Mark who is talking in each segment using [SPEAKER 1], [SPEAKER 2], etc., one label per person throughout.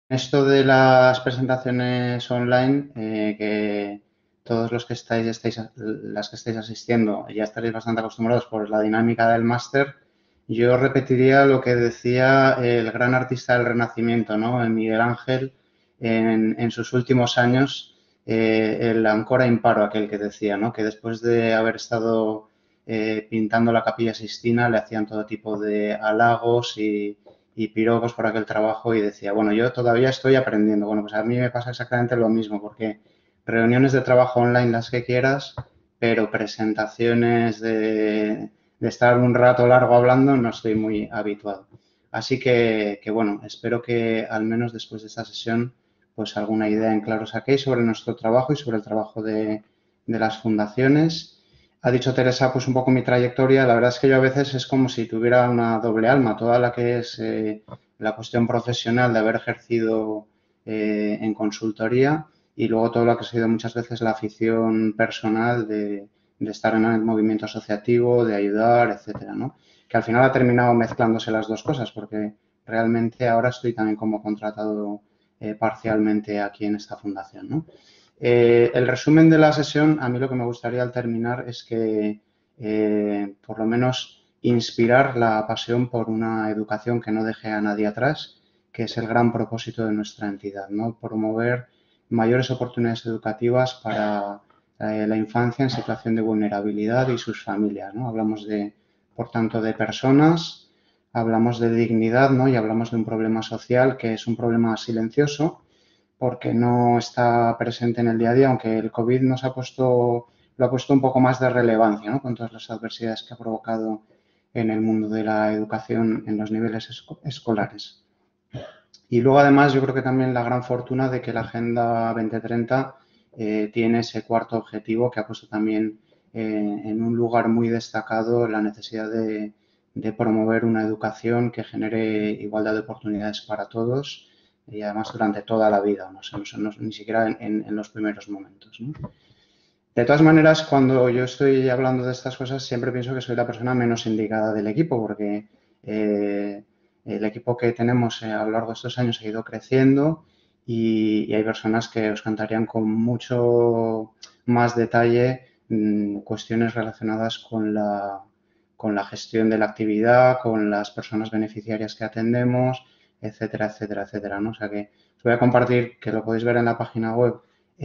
[SPEAKER 1] Esto de las presentaciones online, que todos los que las que estáis asistiendo ya estaréis bastante acostumbrados por la dinámica del máster, yo repetiría lo que decía el gran artista del Renacimiento, ¿no? Miguel Ángel, en sus últimos años, el ancora imparo, aquel que decía, ¿no? Que después de haber estado pintando la Capilla Sixtina, le hacían todo tipo de halagos y piropos por aquel trabajo y decía, bueno, yo todavía estoy aprendiendo. Bueno, pues a mí me pasa exactamente lo mismo, porque reuniones de trabajo online las que quieras, pero presentaciones de estar un rato largo hablando no estoy muy habituado. Así que, bueno, espero que al menos después de esta sesión, pues alguna idea en claro saquéis sobre nuestro trabajo y sobre el trabajo de las fundaciones. Ha dicho Teresa, pues un poco mi trayectoria. La verdad es que yo a veces es como si tuviera una doble alma, toda la que es la cuestión profesional de haber ejercido en consultoría y luego todo lo que ha sido muchas veces la afición personal de estar en el movimiento asociativo, de ayudar, etcétera, ¿no? Que al final ha terminado mezclándose las dos cosas, porque realmente ahora estoy también como contratado parcialmente aquí en esta fundación, ¿no? El resumen de la sesión, a mí lo que me gustaría al terminar es que por lo menos inspirar la pasión por una educación que no deje a nadie atrás, que es el gran propósito de nuestra entidad, ¿no? Promover mayores oportunidades educativas para la infancia en situación de vulnerabilidad y sus familias, ¿no? Hablamos de, por tanto, de personas, hablamos de dignidad, ¿no? Y hablamos de un problema social que es un problema silencioso porque no está presente en el día a día, aunque el COVID lo ha puesto un poco más de relevancia, ¿no? Con todas las adversidades que ha provocado en el mundo de la educación en los niveles escolares. Y luego, además, yo creo que también la gran fortuna de que la Agenda 2030 tiene ese cuarto objetivo que ha puesto también en un lugar muy destacado la necesidad de promover una educación que genere igualdad de oportunidades para todos y además durante toda la vida, ni siquiera en los primeros momentos, ¿no? De todas maneras, cuando yo estoy hablando de estas cosas, siempre pienso que soy la persona menos indicada del equipo, porque el equipo que tenemos a lo largo de estos años ha ido creciendo y hay personas que os contarían con mucho más detalle cuestiones relacionadas con la gestión de la actividad, con las personas beneficiarias que atendemos, etcétera, etcétera, etcétera, ¿no? O sea que os voy a compartir, que lo podéis ver en la página web,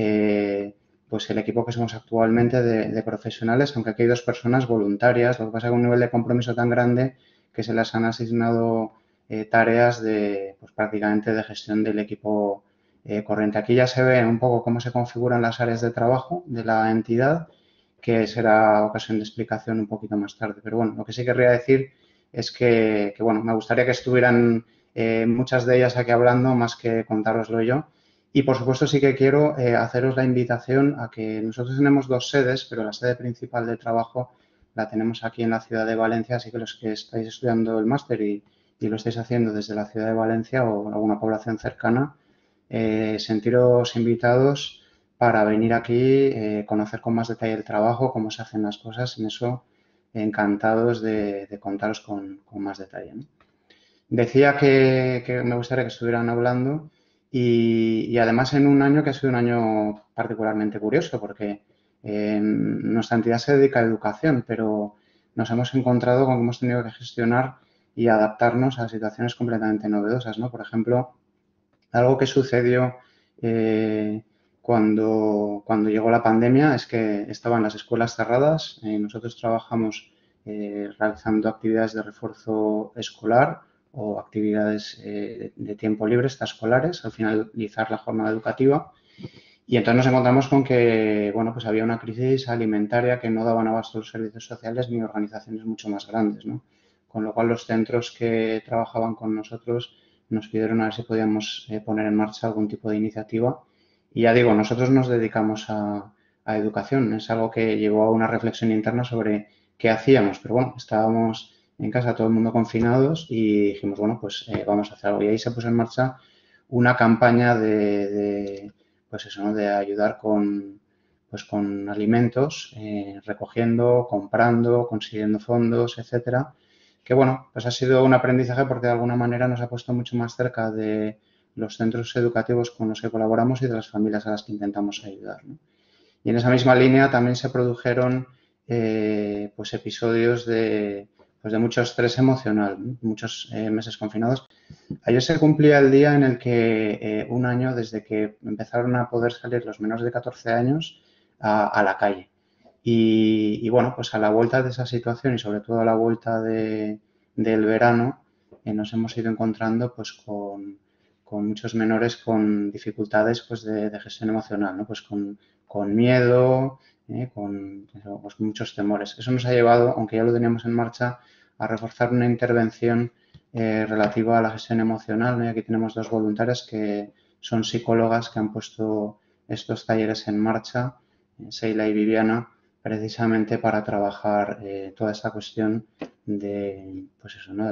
[SPEAKER 1] pues el equipo que somos actualmente de profesionales, aunque aquí hay dos personas voluntarias, lo que pasa es que un nivel de compromiso tan grande que se les han asignado tareas de, pues prácticamente de gestión del equipo corriente. Aquí ya se ve un poco cómo se configuran las áreas de trabajo de la entidad, que será ocasión de explicación un poquito más tarde. Pero bueno, lo que sí querría decir es que bueno, me gustaría que estuvieran muchas de ellas aquí hablando más que contároslo yo. Y por supuesto sí que quiero haceros la invitación a que nosotros tenemos dos sedes, pero la sede principal de trabajo la tenemos aquí en la ciudad de Valencia, así que los que estáis estudiando el máster y lo estáis haciendo desde la ciudad de Valencia o alguna población cercana, sentiros invitados para venir aquí, conocer con más detalle el trabajo, cómo se hacen las cosas, en eso encantados de contaros con más detalle, ¿no? Decía que me gustaría que estuvieran hablando y además en un año que ha sido un año particularmente curioso porque nuestra entidad se dedica a educación, pero nos hemos encontrado con que hemos tenido que gestionar y adaptarnos a situaciones completamente novedosas, ¿no? Por ejemplo, algo que sucedió cuando llegó la pandemia es que estaban las escuelas cerradas. Nosotros trabajamos realizando actividades de refuerzo escolar o actividades de tiempo libre extraescolares al finalizar la jornada educativa. Y entonces nos encontramos con que, bueno, pues había una crisis alimentaria que no daban abasto los servicios sociales ni organizaciones mucho más grandes, ¿no? Con lo cual los centros que trabajaban con nosotros nos pidieron a ver si podíamos poner en marcha algún tipo de iniciativa. Y ya digo, nosotros nos dedicamos a educación. Es algo que llevó a una reflexión interna sobre qué hacíamos. Pero bueno, estábamos en casa todo el mundo confinados y dijimos, bueno, pues vamos a hacer algo. Y ahí se puso en marcha una campaña pues eso, ¿no? De ayudar pues con alimentos, recogiendo, comprando, consiguiendo fondos, etcétera. Que bueno, pues ha sido un aprendizaje porque de alguna manera nos ha puesto mucho más cerca de los centros educativos con los que colaboramos y de las familias a las que intentamos ayudar, ¿no? Y en esa misma línea también se produjeron pues episodios pues de mucho estrés emocional, ¿no? Muchos meses confinados. Ayer se cumplía el día en el que un año desde que empezaron a poder salir los menores de 14 años a la calle. Y bueno, pues a la vuelta de esa situación y sobre todo a la vuelta del verano, nos hemos ido encontrando pues con muchos menores con dificultades pues de gestión emocional, ¿no? Pues con miedo, pues muchos temores. Eso nos ha llevado, aunque ya lo teníamos en marcha, a reforzar una intervención relativa a la gestión emocional, ¿no? Y aquí tenemos dos voluntarias que son psicólogas que han puesto estos talleres en marcha, Seila y Viviana, precisamente para trabajar toda esta cuestión de, pues eso, ¿no? De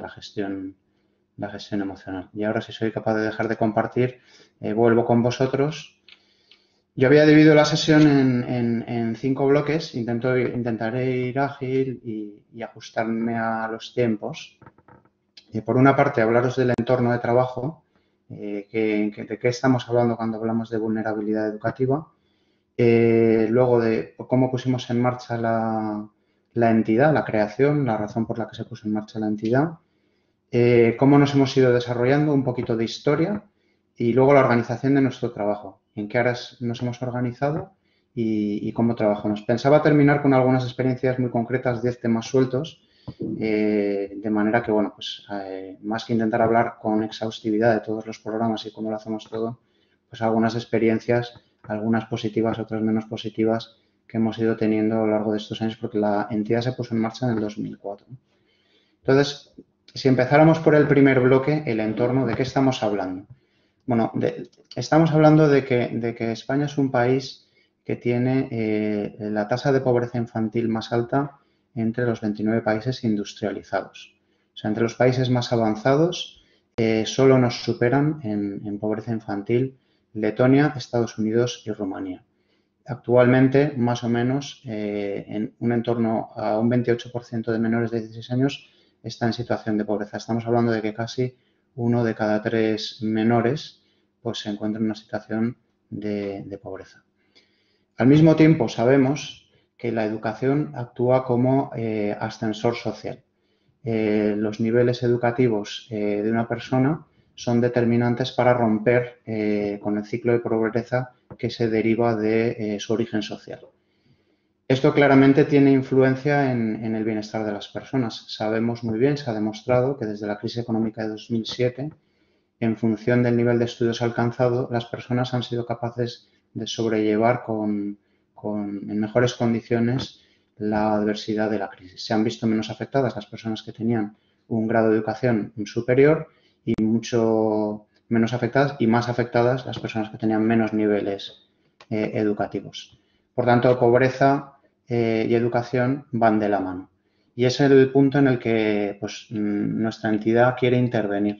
[SPEAKER 1] la gestión emocional. Y ahora, si soy capaz de dejar de compartir, vuelvo con vosotros. Yo había dividido la sesión en 5 bloques. Intentaré ir ágil y ajustarme a los tiempos. Por una parte, hablaros del entorno de trabajo, de qué estamos hablando cuando hablamos de vulnerabilidad educativa. Luego de cómo pusimos en marcha la entidad, la creación, la razón por la que se puso en marcha la entidad, cómo nos hemos ido desarrollando, un poquito de historia y luego la organización de nuestro trabajo, en qué áreas nos hemos organizado y cómo trabajamos. Pensaba terminar con algunas experiencias muy concretas, 10 temas sueltos, de manera que, bueno, pues más que intentar hablar con exhaustividad de todos los programas y cómo lo hacemos todo, pues algunas experiencias, algunas positivas, otras menos positivas, que hemos ido teniendo a lo largo de estos años, porque la entidad se puso en marcha en el 2004. Entonces, si empezáramos por el primer bloque, el entorno, ¿de qué estamos hablando? Bueno, estamos hablando de que España es un país que tiene la tasa de pobreza infantil más alta entre los 29 países industrializados. O sea, entre los países más avanzados solo nos superan en pobreza infantil Letonia, Estados Unidos y Rumanía. Actualmente, más o menos, en un entorno a un 28% de menores de 16 años está en situación de pobreza. Estamos hablando de que casi 1 de cada 3 menores pues, se encuentra en una situación de pobreza. Al mismo tiempo, sabemos que la educación actúa como ascensor social. Los niveles educativos de una persona son determinantes para romper con el ciclo de pobreza que se deriva de su origen social. Esto claramente tiene influencia en el bienestar de las personas. Sabemos muy bien, se ha demostrado que desde la crisis económica de 2007, en función del nivel de estudios alcanzado, las personas han sido capaces de sobrellevar en mejores condiciones la adversidad de la crisis. Se han visto menos afectadas las personas que tenían un grado de educación superior y mucho menos afectadas y más afectadas las personas que tenían menos niveles educativos. Por tanto, pobreza y educación van de la mano. Y es el punto en el que pues, nuestra entidad quiere intervenir.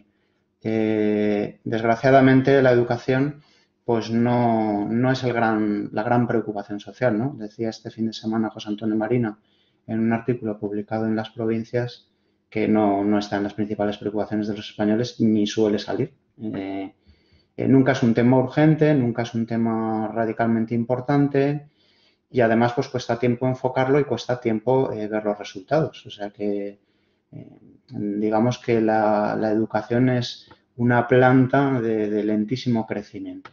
[SPEAKER 1] Desgraciadamente, la educación pues no es la gran preocupación social, ¿no? Decía este fin de semana José Antonio Marina en un artículo publicado en Las Provincias que no está en las principales preocupaciones de los españoles ni suele salir. Nunca es un tema urgente, nunca es un tema radicalmente importante y además pues cuesta tiempo enfocarlo y cuesta tiempo ver los resultados. O sea que digamos que la educación es una planta de lentísimo crecimiento.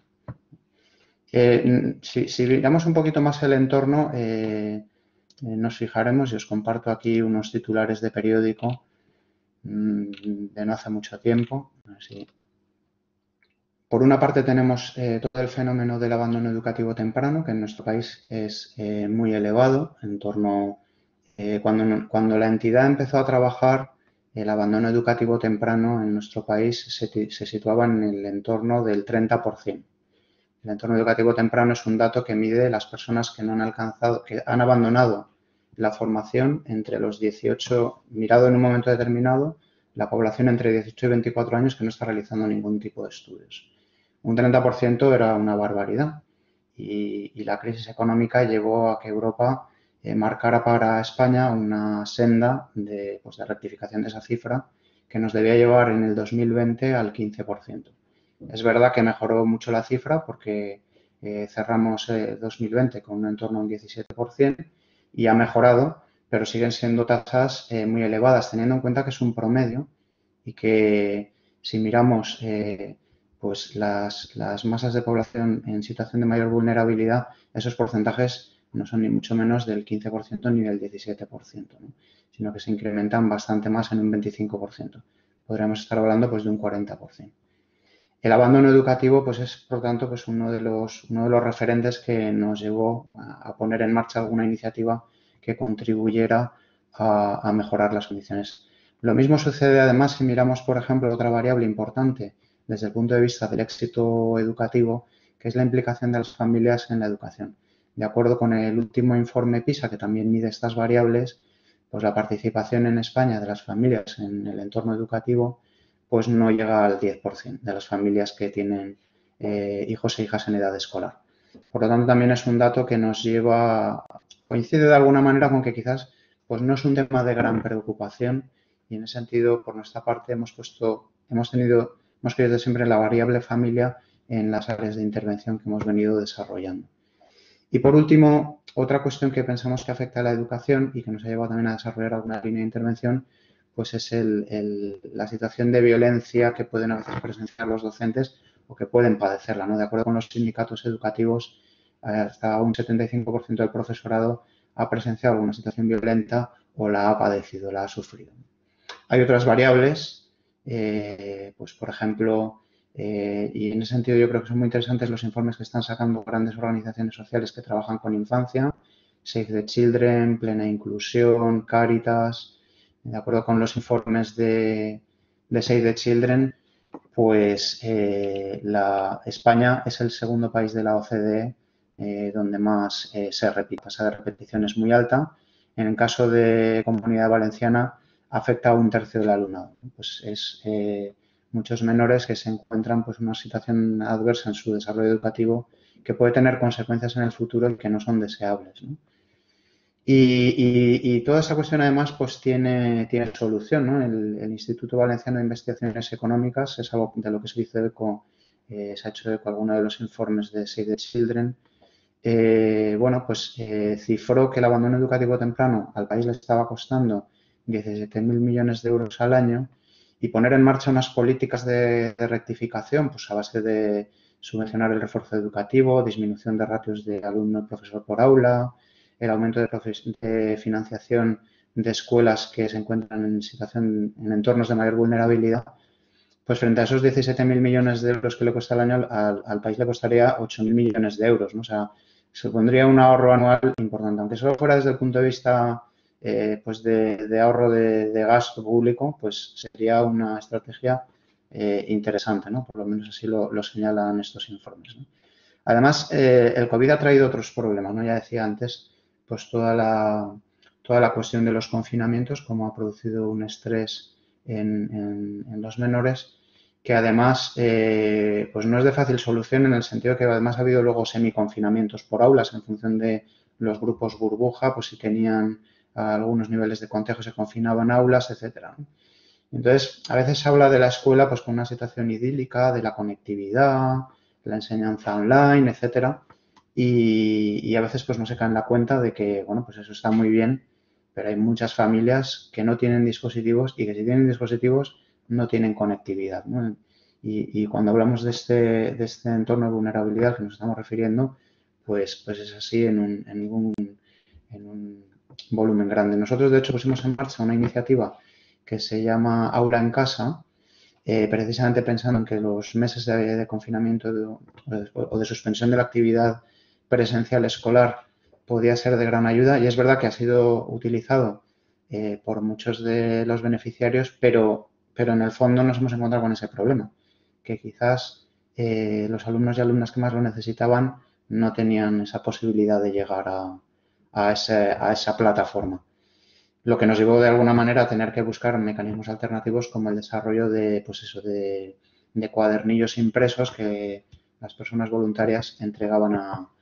[SPEAKER 1] Si miramos un poquito más el entorno, nos fijaremos y os comparto aquí unos titulares de periódico de no hace mucho tiempo. Así. Por una parte tenemos todo el fenómeno del abandono educativo temprano, que en nuestro país es muy elevado, en torno cuando la entidad empezó a trabajar, el abandono educativo temprano en nuestro país se situaba en el entorno del 30%. El entorno educativo temprano es un dato que mide las personas que no han alcanzado, que han abandonado la formación entre los 18, mirado en un momento determinado, la población entre 18 y 24 años que no está realizando ningún tipo de estudios. Un 30% era una barbaridad y la crisis económica llevó a que Europa marcara para España una senda de rectificación de esa cifra que nos debía llevar en el 2020 al 15%. Es verdad que mejoró mucho la cifra porque cerramos 2020 con un entorno a un 17% y ha mejorado, pero siguen siendo tasas muy elevadas, teniendo en cuenta que es un promedio y que si miramos pues las masas de población en situación de mayor vulnerabilidad, esos porcentajes no son ni mucho menos del 15% ni del 17%, ¿no? Sino que se incrementan bastante más en un 25%. Podríamos estar hablando pues de un 40%. El abandono educativo, pues es, por tanto, pues uno de los referentes que nos llevó a poner en marcha alguna iniciativa que contribuyera a mejorar las condiciones. Lo mismo sucede, además, si miramos, por ejemplo, otra variable importante desde el punto de vista del éxito educativo, que es la implicación de las familias en la educación. De acuerdo con el último informe PISA, que también mide estas variables, pues la participación en España de las familias en el entorno educativo pues no llega al 10% de las familias que tienen hijos e hijas en edad escolar. Por lo tanto, también es un dato que nos lleva, coincide de alguna manera con que quizás pues no es un tema de gran preocupación y en ese sentido, por nuestra parte, hemos querido siempre la variable familia en las áreas de intervención que hemos venido desarrollando. Y por último, otra cuestión que pensamos que afecta a la educación y que nos ha llevado también a desarrollar alguna línea de intervención, pues es la situación de violencia que pueden a veces presenciar los docentes o que pueden padecerla, ¿no? De acuerdo con los sindicatos educativos, hasta un 75% del profesorado ha presenciado alguna situación violenta o la ha padecido, la ha sufrido. Hay otras variables, pues por ejemplo, y en ese sentido yo creo que son muy interesantes los informes que están sacando grandes organizaciones sociales que trabajan con infancia, Save the Children, Plena Inclusión, Cáritas, de acuerdo con los informes de Save the Children, pues España es el segundo país de la OCDE donde más se repite. La tasa de repetición es muy alta. En el caso de Comunidad Valenciana afecta a un tercio del alumnado. Pues es muchos menores que se encuentran pues, en una situación adversa en su desarrollo educativo que puede tener consecuencias en el futuro y que no son deseables, ¿no? Y toda esa cuestión además pues tiene solución, ¿no? El Instituto Valenciano de Investigaciones Económicas es algo de lo que se hizo eco, se ha hecho eco alguno de los informes de Save the Children. Bueno, pues cifró que el abandono educativo temprano al país le estaba costando 17.000 millones de euros al año y poner en marcha unas políticas de rectificación pues a base de subvencionar el refuerzo educativo, disminución de ratios de alumno y profesor por aula, el aumento de financiación de escuelas que se encuentran en entornos de mayor vulnerabilidad, pues frente a esos 17.000 millones de euros que le cuesta al año, al país le costaría 8.000 millones de euros, ¿no? O sea, supondría un ahorro anual importante, aunque solo fuera desde el punto de vista pues de ahorro de gasto público, pues sería una estrategia interesante, ¿no? Por lo menos así lo señalan estos informes, ¿no? Además, el COVID ha traído otros problemas, ¿no? Ya decía antes, pues toda la cuestión de los confinamientos, como ha producido un estrés en los menores, que además pues no es de fácil solución en el sentido que además ha habido luego semiconfinamientos por aulas en función de los grupos burbuja, pues si tenían algunos niveles de contagio se confinaban aulas, etcétera, ¿no? Entonces, a veces se habla de la escuela pues con una situación idílica, de la conectividad, la enseñanza online, etcétera, y a veces pues no se cae en la cuenta de que, bueno, pues eso está muy bien, pero hay muchas familias que no tienen dispositivos y que si tienen dispositivos no tienen conectividad, ¿no? Y cuando hablamos de este entorno de vulnerabilidad que nos estamos refiriendo, pues es así en un volumen grande. Nosotros, de hecho, pusimos en marcha una iniciativa que se llama Aula en Casa, precisamente pensando en que los meses de confinamiento o de suspensión de la actividad presencial escolar podía ser de gran ayuda y es verdad que ha sido utilizado por muchos de los beneficiarios, pero en el fondo nos hemos encontrado con ese problema, que quizás los alumnos y alumnas que más lo necesitaban no tenían esa posibilidad de llegar a esa plataforma. Lo que nos llevó de alguna manera a tener que buscar mecanismos alternativos como el desarrollo pues eso, de cuadernillos impresos que las personas voluntarias entregaban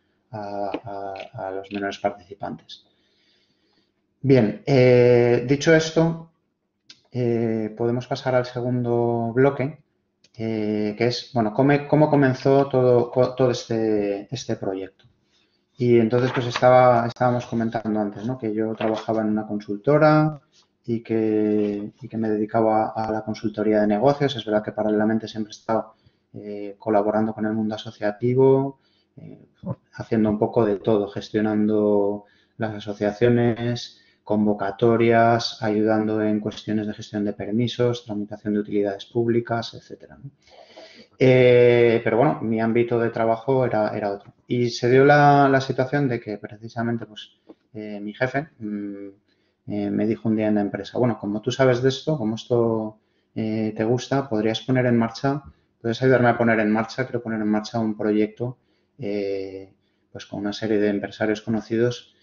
[SPEAKER 1] a los menores participantes. Bien, dicho esto, podemos pasar al segundo bloque, que es, bueno, cómo comenzó todo este proyecto. Y entonces, pues estábamos comentando antes, ¿no? Que yo trabajaba en una consultora y que me dedicaba a la consultoría de negocios. Es verdad que paralelamente siempre he estado colaborando con el mundo asociativo, haciendo un poco de todo, gestionando las asociaciones, convocatorias, ayudando en cuestiones de gestión de permisos, tramitación de utilidades públicas, etcétera, ¿no? Pero bueno, mi ámbito de trabajo era otro. Y se dio la situación de que precisamente pues, mi jefe me dijo un día en la empresa, bueno, como tú sabes de esto, como esto te gusta, puedes ayudarme a poner en marcha, quiero poner en marcha un proyecto pues con una serie de empresarios conocidos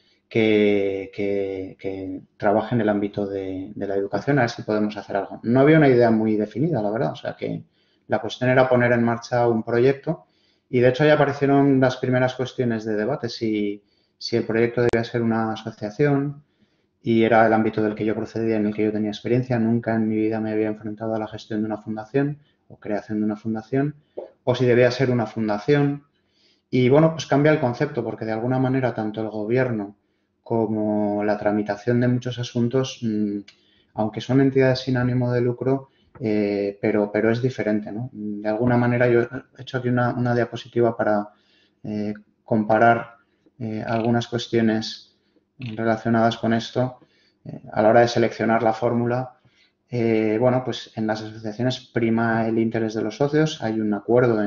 [SPEAKER 1] que trabajen en el ámbito de la educación, a ver si podemos hacer algo. No había una idea muy definida, la verdad, o sea que la cuestión era poner en marcha un proyecto y de hecho ya aparecieron las primeras cuestiones de debate, si el proyecto debía ser una asociación y era el ámbito del que yo procedía, en el que yo tenía experiencia. Nunca en mi vida me había enfrentado a la gestión de una fundación o creación de una fundación, o si debía ser una fundación. Y bueno, pues cambia el concepto porque de alguna manera tanto el gobierno como la tramitación de muchos asuntos, aunque son entidades sin ánimo de lucro, pero es diferente, ¿no? De alguna manera yo he hecho aquí una diapositiva para eh, comparar algunas cuestiones relacionadas con esto a la hora de seleccionar la fórmula. Bueno, pues en las asociaciones prima el interés de los socios, hay un acuerdo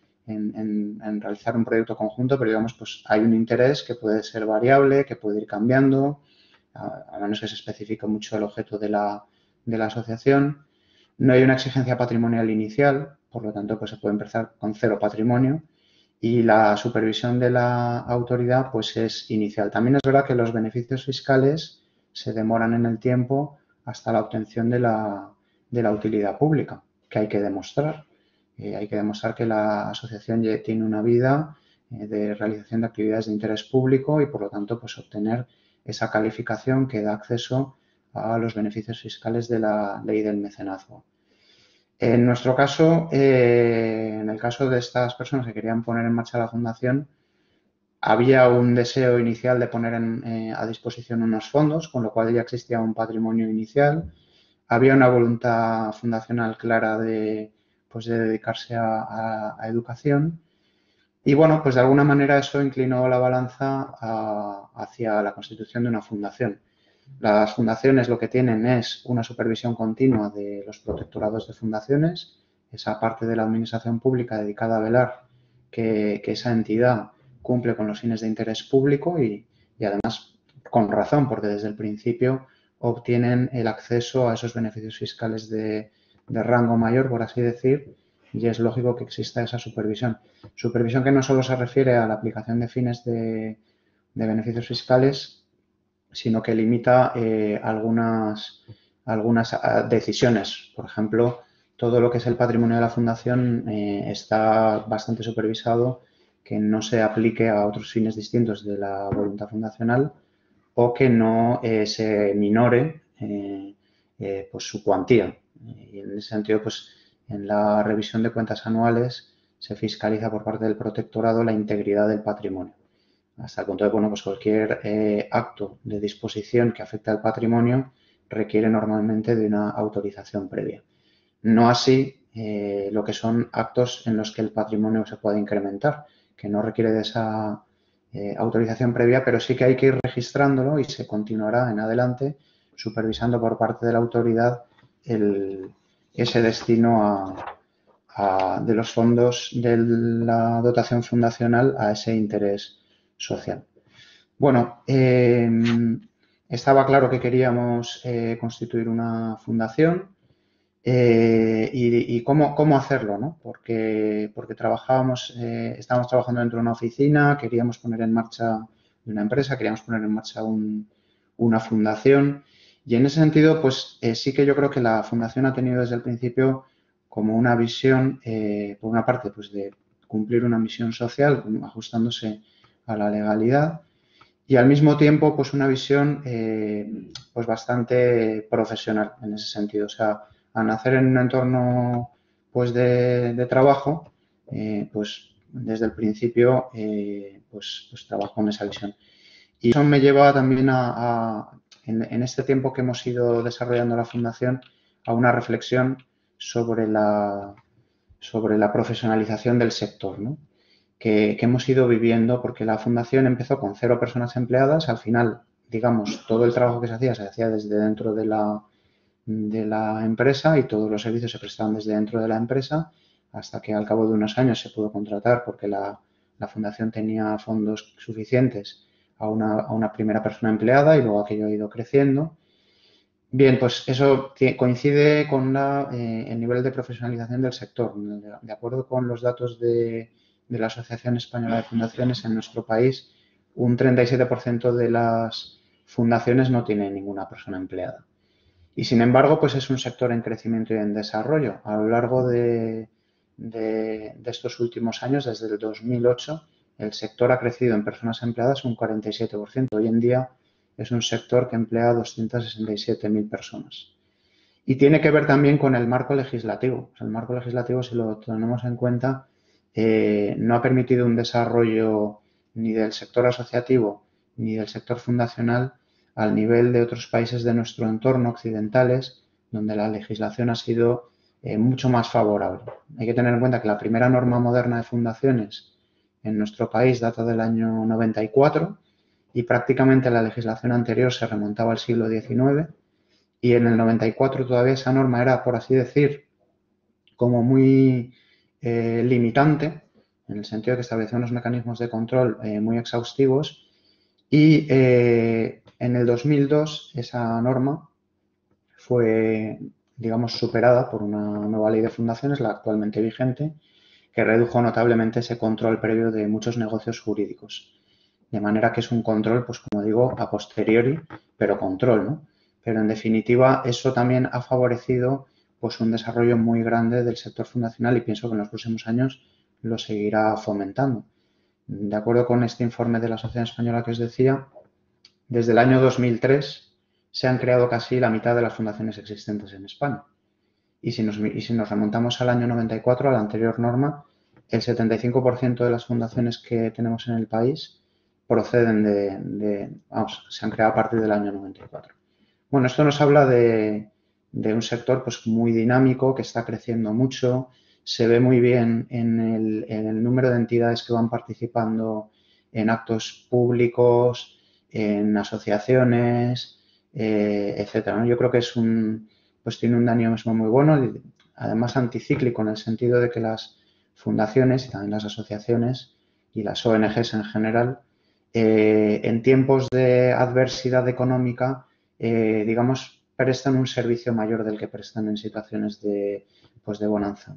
[SPEAKER 1] en realizar un proyecto conjunto, pero digamos, pues hay un interés que puede ser variable, que puede ir cambiando, a menos que se especifique mucho el objeto de la asociación. No hay una exigencia patrimonial inicial, por lo tanto, pues se puede empezar con cero patrimonio y la supervisión de la autoridad pues es inicial. También es verdad que los beneficios fiscales se demoran en el tiempo hasta la obtención de la utilidad pública, que hay que demostrar. Hay que demostrar que la asociación ya tiene una vida de realización de actividades de interés público y, por lo tanto, pues obtener esa calificación que da acceso a los beneficios fiscales de la ley del mecenazgo. En nuestro caso, en el caso de estas personas que querían poner en marcha la fundación, había un deseo inicial de poner a disposición unos fondos, con lo cual ya existía un patrimonio inicial. Había una voluntad fundacional clara pues de dedicarse a educación. Y bueno, pues de alguna manera eso inclinó la balanza hacia la constitución de una fundación. Las fundaciones lo que tienen es una supervisión continua de los protectorados de fundaciones, esa parte de la administración pública dedicada a velar que esa entidad cumple con los fines de interés público y además con razón, porque desde el principio obtienen el acceso a esos beneficios fiscales de rango mayor, por así decir, y es lógico que exista esa supervisión. Supervisión que no solo se refiere a la aplicación de fines de beneficios fiscales, sino que limita algunas decisiones. Por ejemplo, todo lo que es el patrimonio de la fundación está bastante supervisado, que no se aplique a otros fines distintos de la voluntad fundacional o que no se minore pues su cuantía. Y en ese sentido, pues en la revisión de cuentas anuales se fiscaliza por parte del protectorado la integridad del patrimonio hasta el punto de, bueno, pues cualquier acto de disposición que afecte al patrimonio requiere normalmente de una autorización previa. No así lo que son actos en los que el patrimonio se puede incrementar, que no requiere de esa autorización previa, pero sí que hay que ir registrándolo y se continuará en adelante supervisando por parte de la autoridad ese destino de los fondos de la dotación fundacional a ese interés social. Bueno, estaba claro que queríamos constituir una fundación y cómo hacerlo, ¿no? Porque estábamos trabajando dentro de una oficina, queríamos poner en marcha una empresa, queríamos poner en marcha una fundación y en ese sentido, pues sí que yo creo que la fundación ha tenido desde el principio como una visión, por una parte, pues de cumplir una misión social, ajustándose a la legalidad y al mismo tiempo pues una visión pues bastante profesional en ese sentido. O sea, al nacer en un entorno pues de trabajo, pues desde el principio pues trabajo en esa visión. Y eso me lleva también en este tiempo que hemos ido desarrollando la fundación, a una reflexión sobre la profesionalización del sector, ¿no? Que hemos ido viviendo, porque la fundación empezó con 0 personas empleadas. Al final, digamos, todo el trabajo que se hacía desde dentro de la empresa, y todos los servicios se prestaban desde dentro de la empresa, hasta que al cabo de unos años se pudo contratar, porque la fundación tenía fondos suficientes, a una primera persona empleada, y luego aquello ha ido creciendo. Bien, pues eso coincide con el nivel de profesionalización del sector. De acuerdo con los datos de la Asociación Española de Fundaciones, en nuestro país un 37% de las fundaciones no tiene ninguna persona empleada. Y sin embargo, pues es un sector en crecimiento y en desarrollo. A lo largo de estos últimos años, desde el 2008, el sector ha crecido en personas empleadas un 47%. Hoy en día es un sector que emplea a 267.000 personas. Y tiene que ver también con el marco legislativo. El marco legislativo, si lo tenemos en cuenta, no ha permitido un desarrollo ni del sector asociativo ni del sector fundacional al nivel de otros países de nuestro entorno occidentales, donde la legislación ha sido mucho más favorable. Hay que tener en cuenta que la primera norma moderna de fundaciones en nuestro país data del año 94, y prácticamente la legislación anterior se remontaba al siglo XIX, y en el 94 todavía esa norma era, por así decir, como muy limitante, en el sentido de que establecía unos mecanismos de control muy exhaustivos, y en el 2002 esa norma fue, digamos, superada por una nueva ley de fundaciones, la actualmente vigente, que redujo notablemente ese control previo de muchos negocios jurídicos. De manera que es un control, pues como digo, a posteriori, pero control, ¿no? Pero en definitiva, eso también ha favorecido pues un desarrollo muy grande del sector fundacional, y pienso que en los próximos años lo seguirá fomentando. De acuerdo con este informe de la Asociación Española que os decía, desde el año 2003 se han creado casi la mitad de las fundaciones existentes en España. Y si nos remontamos al año 94, a la anterior norma, el 75% de las fundaciones que tenemos en el país proceden se han creado a partir del año 94. Bueno, esto nos habla de un sector pues muy dinámico, que está creciendo mucho. Se ve muy bien en el número de entidades que van participando en actos públicos, en asociaciones, etcétera, ¿no? Yo creo que pues tiene un dinamismo muy bueno, además anticíclico, en el sentido de que las fundaciones y también las asociaciones y las ONGs en general, en tiempos de adversidad económica, digamos, prestan un servicio mayor del que prestan en situaciones de bonanza.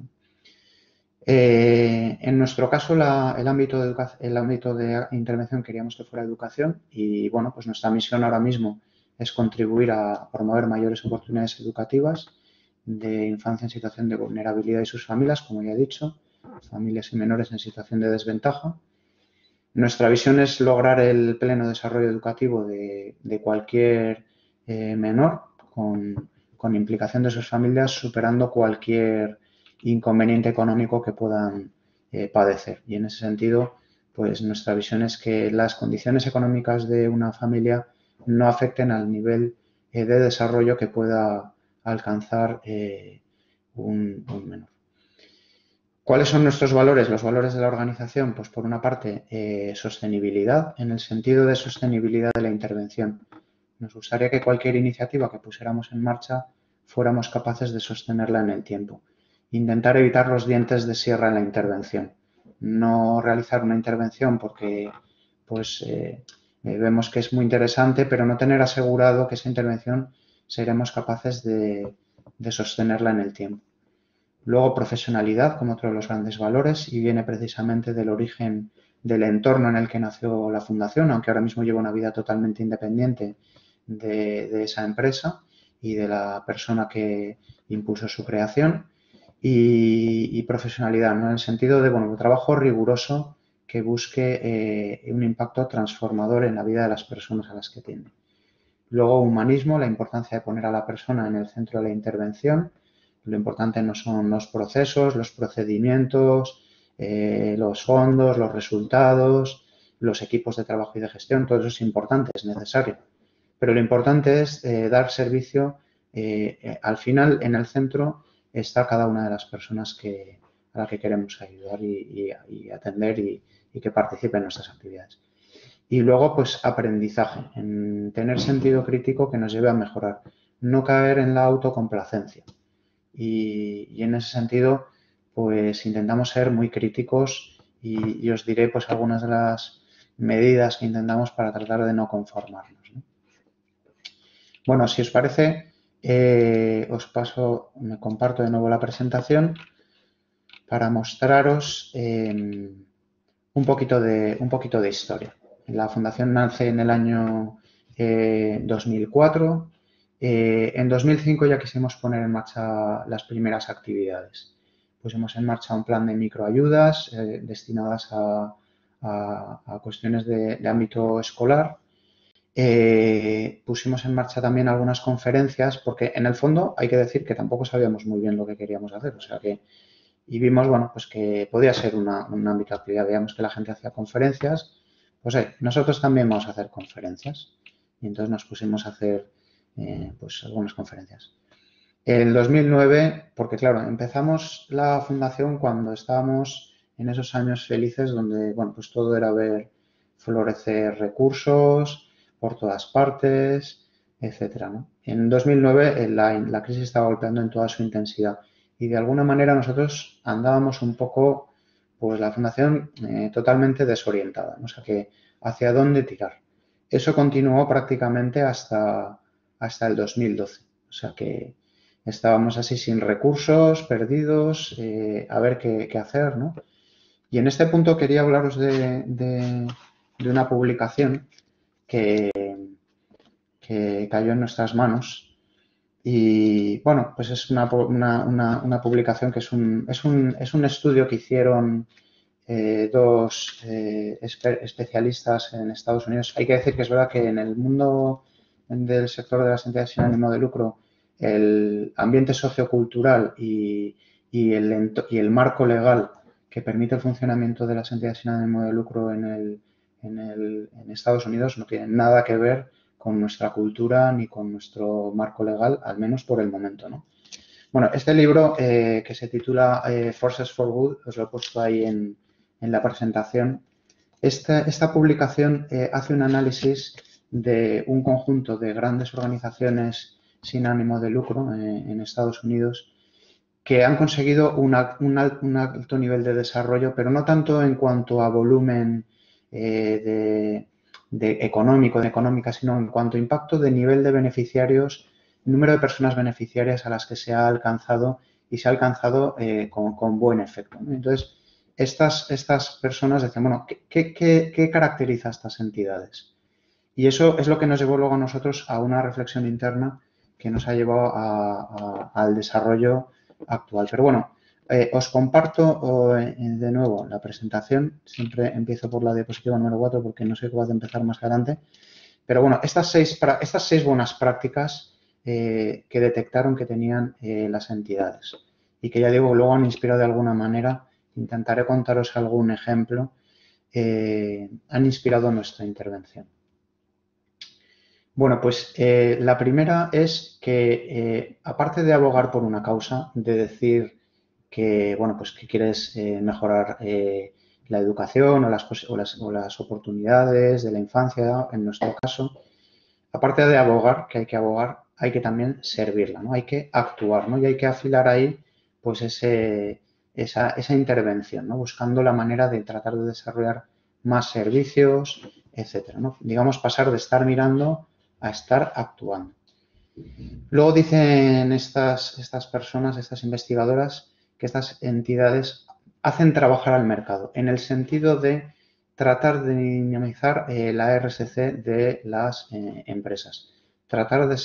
[SPEAKER 1] En nuestro caso, el ámbito de intervención queríamos que fuera educación, y bueno, pues nuestra misión ahora mismo es contribuir a promover mayores oportunidades educativas de infancia en situación de vulnerabilidad y sus familias, como ya he dicho, familias y menores en situación de desventaja. Nuestra visión es lograr el pleno desarrollo educativo de cualquier menor, con implicación de sus familias, superando cualquier inconveniente económico que puedan padecer. Y en ese sentido, pues nuestra visión es que las condiciones económicas de una familia no afecten al nivel de desarrollo que pueda alcanzar un menor. ¿Cuáles son nuestros valores? Los valores de la organización, pues por una parte, sostenibilidad, en el sentido de sostenibilidad de la intervención. Nos gustaría que cualquier iniciativa que pusiéramos en marcha fuéramos capaces de sostenerla en el tiempo. Intentar evitar los dientes de sierra en la intervención. No realizar una intervención porque pues, vemos que es muy interesante, pero no tener asegurado que esa intervención seremos capaces de sostenerla en el tiempo. Luego, profesionalidad como otro de los grandes valores, y viene precisamente del origen del entorno en el que nació la fundación, aunque ahora mismo lleva una vida totalmente independiente de esa empresa y de la persona que impulsó su creación. Y profesionalidad, ¿no? En el sentido de un trabajo riguroso que busque un impacto transformador en la vida de las personas a las que atiende. Luego, humanismo, la importancia de poner a la persona en el centro de la intervención, Lo importante no son los procesos, los procedimientos, los fondos, los resultados, los equipos de trabajo y de gestión, todo eso es importante, es necesario. Pero lo importante es dar servicio. Al final, en el centro está cada una de las personas a las que queremos ayudar y atender y que participen en nuestras actividades. Y luego, pues, aprendizaje, en tener sentido crítico que nos lleve a mejorar, no caer en la autocomplacencia. Y en ese sentido, pues, intentamos ser muy críticos y os diré, pues, algunas de las medidas que intentamos para tratar de no conformarnos, ¿no? Bueno, si os parece, me comparto de nuevo la presentación para mostraros un poquito de historia. La fundación nace en el año 2004. En 2005 ya quisimos poner en marcha las primeras actividades. Pusimos en marcha un plan de microayudas destinadas a cuestiones de ámbito escolar. Pusimos en marcha también algunas conferencias porque en el fondo hay que decir que tampoco sabíamos muy bien lo que queríamos hacer. O sea que y vimos, bueno, pues que podía ser un ámbito de actividad. Veíamos que la gente hacía conferencias, pues nosotros también vamos a hacer conferencias. Y entonces nos pusimos a hacer, pues, algunas conferencias. En 2009, porque claro, empezamos la fundación cuando estábamos en esos años felices donde, bueno, pues todo era ver florecer recursos por todas partes, etcétera, ¿no? En 2009 la crisis estaba golpeando en toda su intensidad y de alguna manera nosotros andábamos un poco, pues la fundación totalmente desorientada, ¿no? O sea que hacia dónde tirar. Eso continuó prácticamente hasta el 2012. O sea que estábamos así sin recursos, perdidos, a ver qué hacer, ¿no? Y en este punto quería hablaros de una publicación que cayó en nuestras manos. Y bueno, pues es una publicación que es un estudio que hicieron dos especialistas en Estados Unidos. Hay que decir que es verdad que en el mundo del sector de las entidades sin ánimo de lucro, el ambiente sociocultural y el marco legal que permite el funcionamiento de las entidades sin ánimo de lucro en Estados Unidos no tiene nada que ver con nuestra cultura ni con nuestro marco legal, al menos por el momento, ¿no? Bueno, este libro que se titula Forces for Good, os lo he puesto ahí en la presentación. Esta publicación hace un análisis de un conjunto de grandes organizaciones sin ánimo de lucro en Estados Unidos que han conseguido un alto nivel de desarrollo, pero no tanto en cuanto a volumen de económica, sino en cuanto a impacto de nivel de beneficiarios, número de personas beneficiarias a las que se ha alcanzado y se ha alcanzado con buen efecto, ¿no? Entonces, estas personas decían, bueno, ¿qué caracteriza a estas entidades? Y eso es lo que nos llevó luego a nosotros a una reflexión interna que nos ha llevado al desarrollo actual. Pero bueno, os comparto de nuevo la presentación. Siempre empiezo por la diapositiva número 4 porque no soy capaz de empezar más adelante. Pero bueno, estas seis buenas prácticas que detectaron que tenían las entidades y que ya digo, luego han inspirado de alguna manera, intentaré contaros algún ejemplo, han inspirado nuestra intervención. Bueno, pues la primera es que aparte de abogar por una causa, de decir que, bueno, pues que quieres mejorar la educación o las oportunidades de la infancia, en nuestro caso, aparte de abogar, hay que también servirla, ¿no? Hay que actuar, ¿no? Y hay que afilar ahí, pues esa intervención, ¿no? Buscando la manera de tratar de desarrollar más servicios, etcétera, ¿no? Digamos, pasar de estar mirando a estar actuando. Luego dicen estas personas, estas investigadoras, que estas entidades hacen trabajar al mercado en el sentido de tratar de dinamizar la RSC de las empresas. Tratar de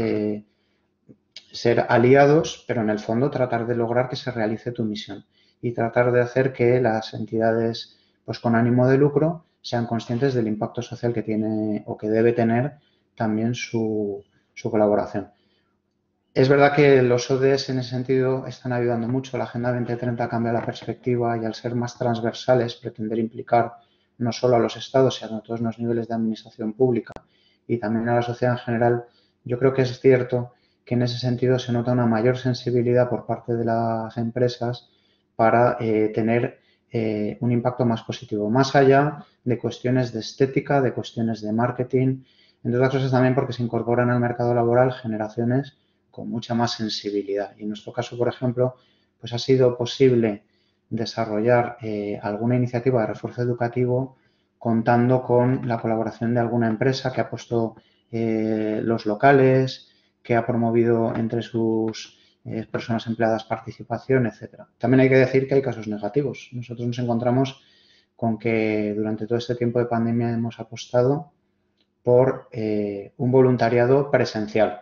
[SPEAKER 1] ser aliados, pero en el fondo tratar de lograr que se realice tu misión y tratar de hacer que las entidades pues, con ánimo de lucro sean conscientes del impacto social que tiene o que debe tener también su colaboración. Es verdad que los ODS en ese sentido están ayudando mucho. La Agenda 2030 cambia la perspectiva y al ser más transversales, pretender implicar no solo a los estados, sino a todos los niveles de administración pública y también a la sociedad en general, yo creo que es cierto que en ese sentido se nota una mayor sensibilidad por parte de las empresas para tener un impacto más positivo, más allá de cuestiones de estética, de cuestiones de marketing, entre otras cosas también porque se incorporan al mercado laboral generaciones con mucha más sensibilidad. Y en nuestro caso, por ejemplo, pues ha sido posible desarrollar alguna iniciativa de refuerzo educativo contando con la colaboración de alguna empresa que ha puesto los locales, que ha promovido entre sus personas empleadas participación, etcétera. También hay que decir que hay casos negativos. Nosotros nos encontramos con que durante todo este tiempo de pandemia hemos apostado por un voluntariado presencial.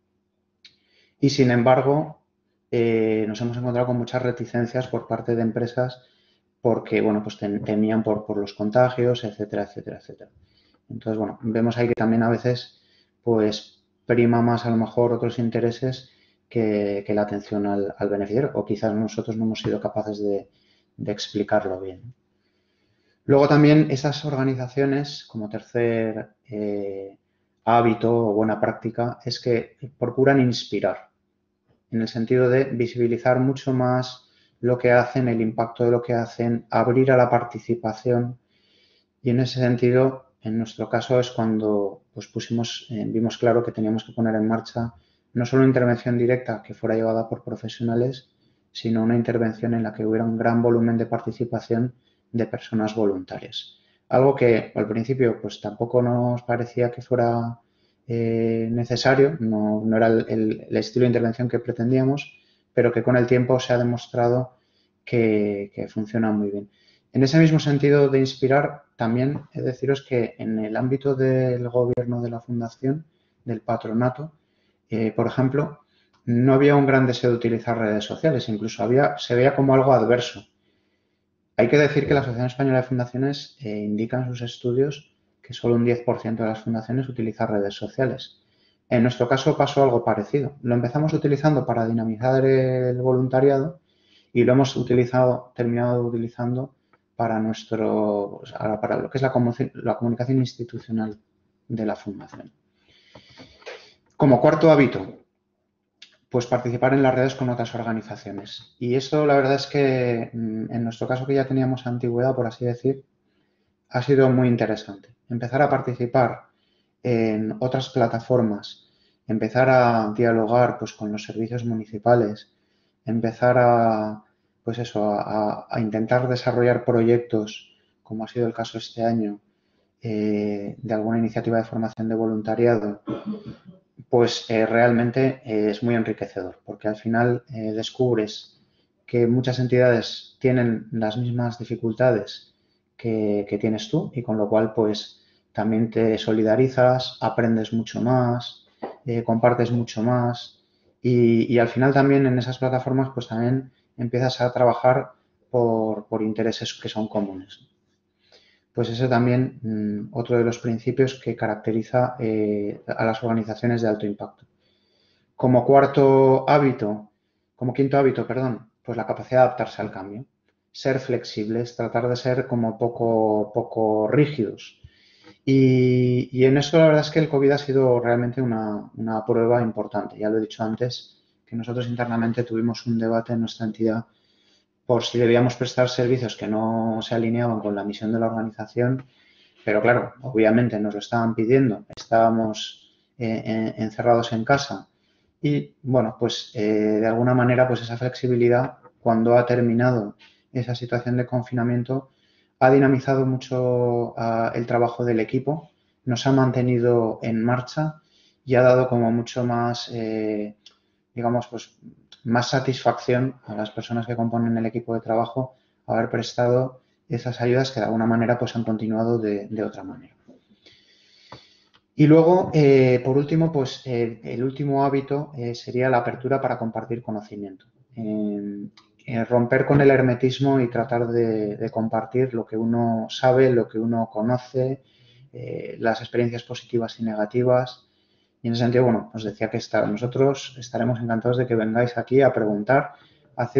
[SPEAKER 1] Y sin embargo, nos hemos encontrado con muchas reticencias por parte de empresas porque, bueno, pues temían por los contagios, etcétera, etcétera, etcétera. Entonces, bueno, vemos ahí que también a veces, pues, prima más a lo mejor otros intereses que la atención al beneficiario, o quizás nosotros no hemos sido capaces de explicarlo bien. Luego también esas organizaciones, como tercer hábito o buena práctica, es que procuran inspirar, en el sentido de visibilizar mucho más lo que hacen, el impacto de lo que hacen, abrir a la participación y en ese sentido, en nuestro caso es cuando pues vimos claro que teníamos que poner en marcha no solo una intervención directa que fuera llevada por profesionales, sino una intervención en la que hubiera un gran volumen de participación de personas voluntarias. Algo que al principio pues tampoco nos parecía que fuera necesario, no era el estilo de intervención que pretendíamos, pero que con el tiempo se ha demostrado que funciona muy bien. En ese mismo sentido de inspirar, también he de deciros que en el ámbito del gobierno de la fundación, del patronato, por ejemplo, no había un gran deseo de utilizar redes sociales, incluso se veía como algo adverso. Hay que decir que la Asociación Española de Fundaciones indica en sus estudios que solo un 10% de las fundaciones utiliza redes sociales. En nuestro caso pasó algo parecido. Lo empezamos utilizando para dinamizar el voluntariado y lo hemos terminado utilizando para para lo que es la comunicación institucional de la fundación. Como cuarto hábito, pues participar en las redes con otras organizaciones. Y eso la verdad es que en nuestro caso que ya teníamos antigüedad, por así decir, ha sido muy interesante. Empezar a participar en otras plataformas, empezar a dialogar pues, con los servicios municipales, empezar pues eso, a intentar desarrollar proyectos, como ha sido el caso este año, de alguna iniciativa de formación de voluntariado, pues realmente es muy enriquecedor, porque al final descubres que muchas entidades tienen las mismas dificultades que tienes tú y con lo cual pues también te solidarizas, aprendes mucho más, compartes mucho más y al final también en esas plataformas pues también empiezas a trabajar por intereses que son comunes. Pues ese también otro de los principios que caracteriza a las organizaciones de alto impacto. Como quinto hábito, perdón, pues la capacidad de adaptarse al cambio. Ser flexibles, tratar de ser como poco rígidos. Y en eso la verdad es que el COVID ha sido realmente una prueba importante. Ya lo he dicho antes, que nosotros internamente tuvimos un debate en nuestra entidad por si debíamos prestar servicios que no se alineaban con la misión de la organización, pero claro, obviamente nos lo estaban pidiendo, estábamos encerrados en casa y bueno, pues de alguna manera pues esa flexibilidad cuando ha terminado esa situación de confinamiento ha dinamizado mucho el trabajo del equipo, nos ha mantenido en marcha y ha dado como mucho más, digamos, pues más satisfacción a las personas que componen el equipo de trabajo haber prestado esas ayudas que de alguna manera pues han continuado de otra manera. Y luego, por último, pues el último hábito sería la apertura para compartir conocimiento. Romper con el hermetismo y tratar de compartir lo que uno sabe, lo que uno conoce, las experiencias positivas y negativas. Y en ese sentido, bueno, os decía que nosotros estaremos encantados de que vengáis aquí a preguntar. Hace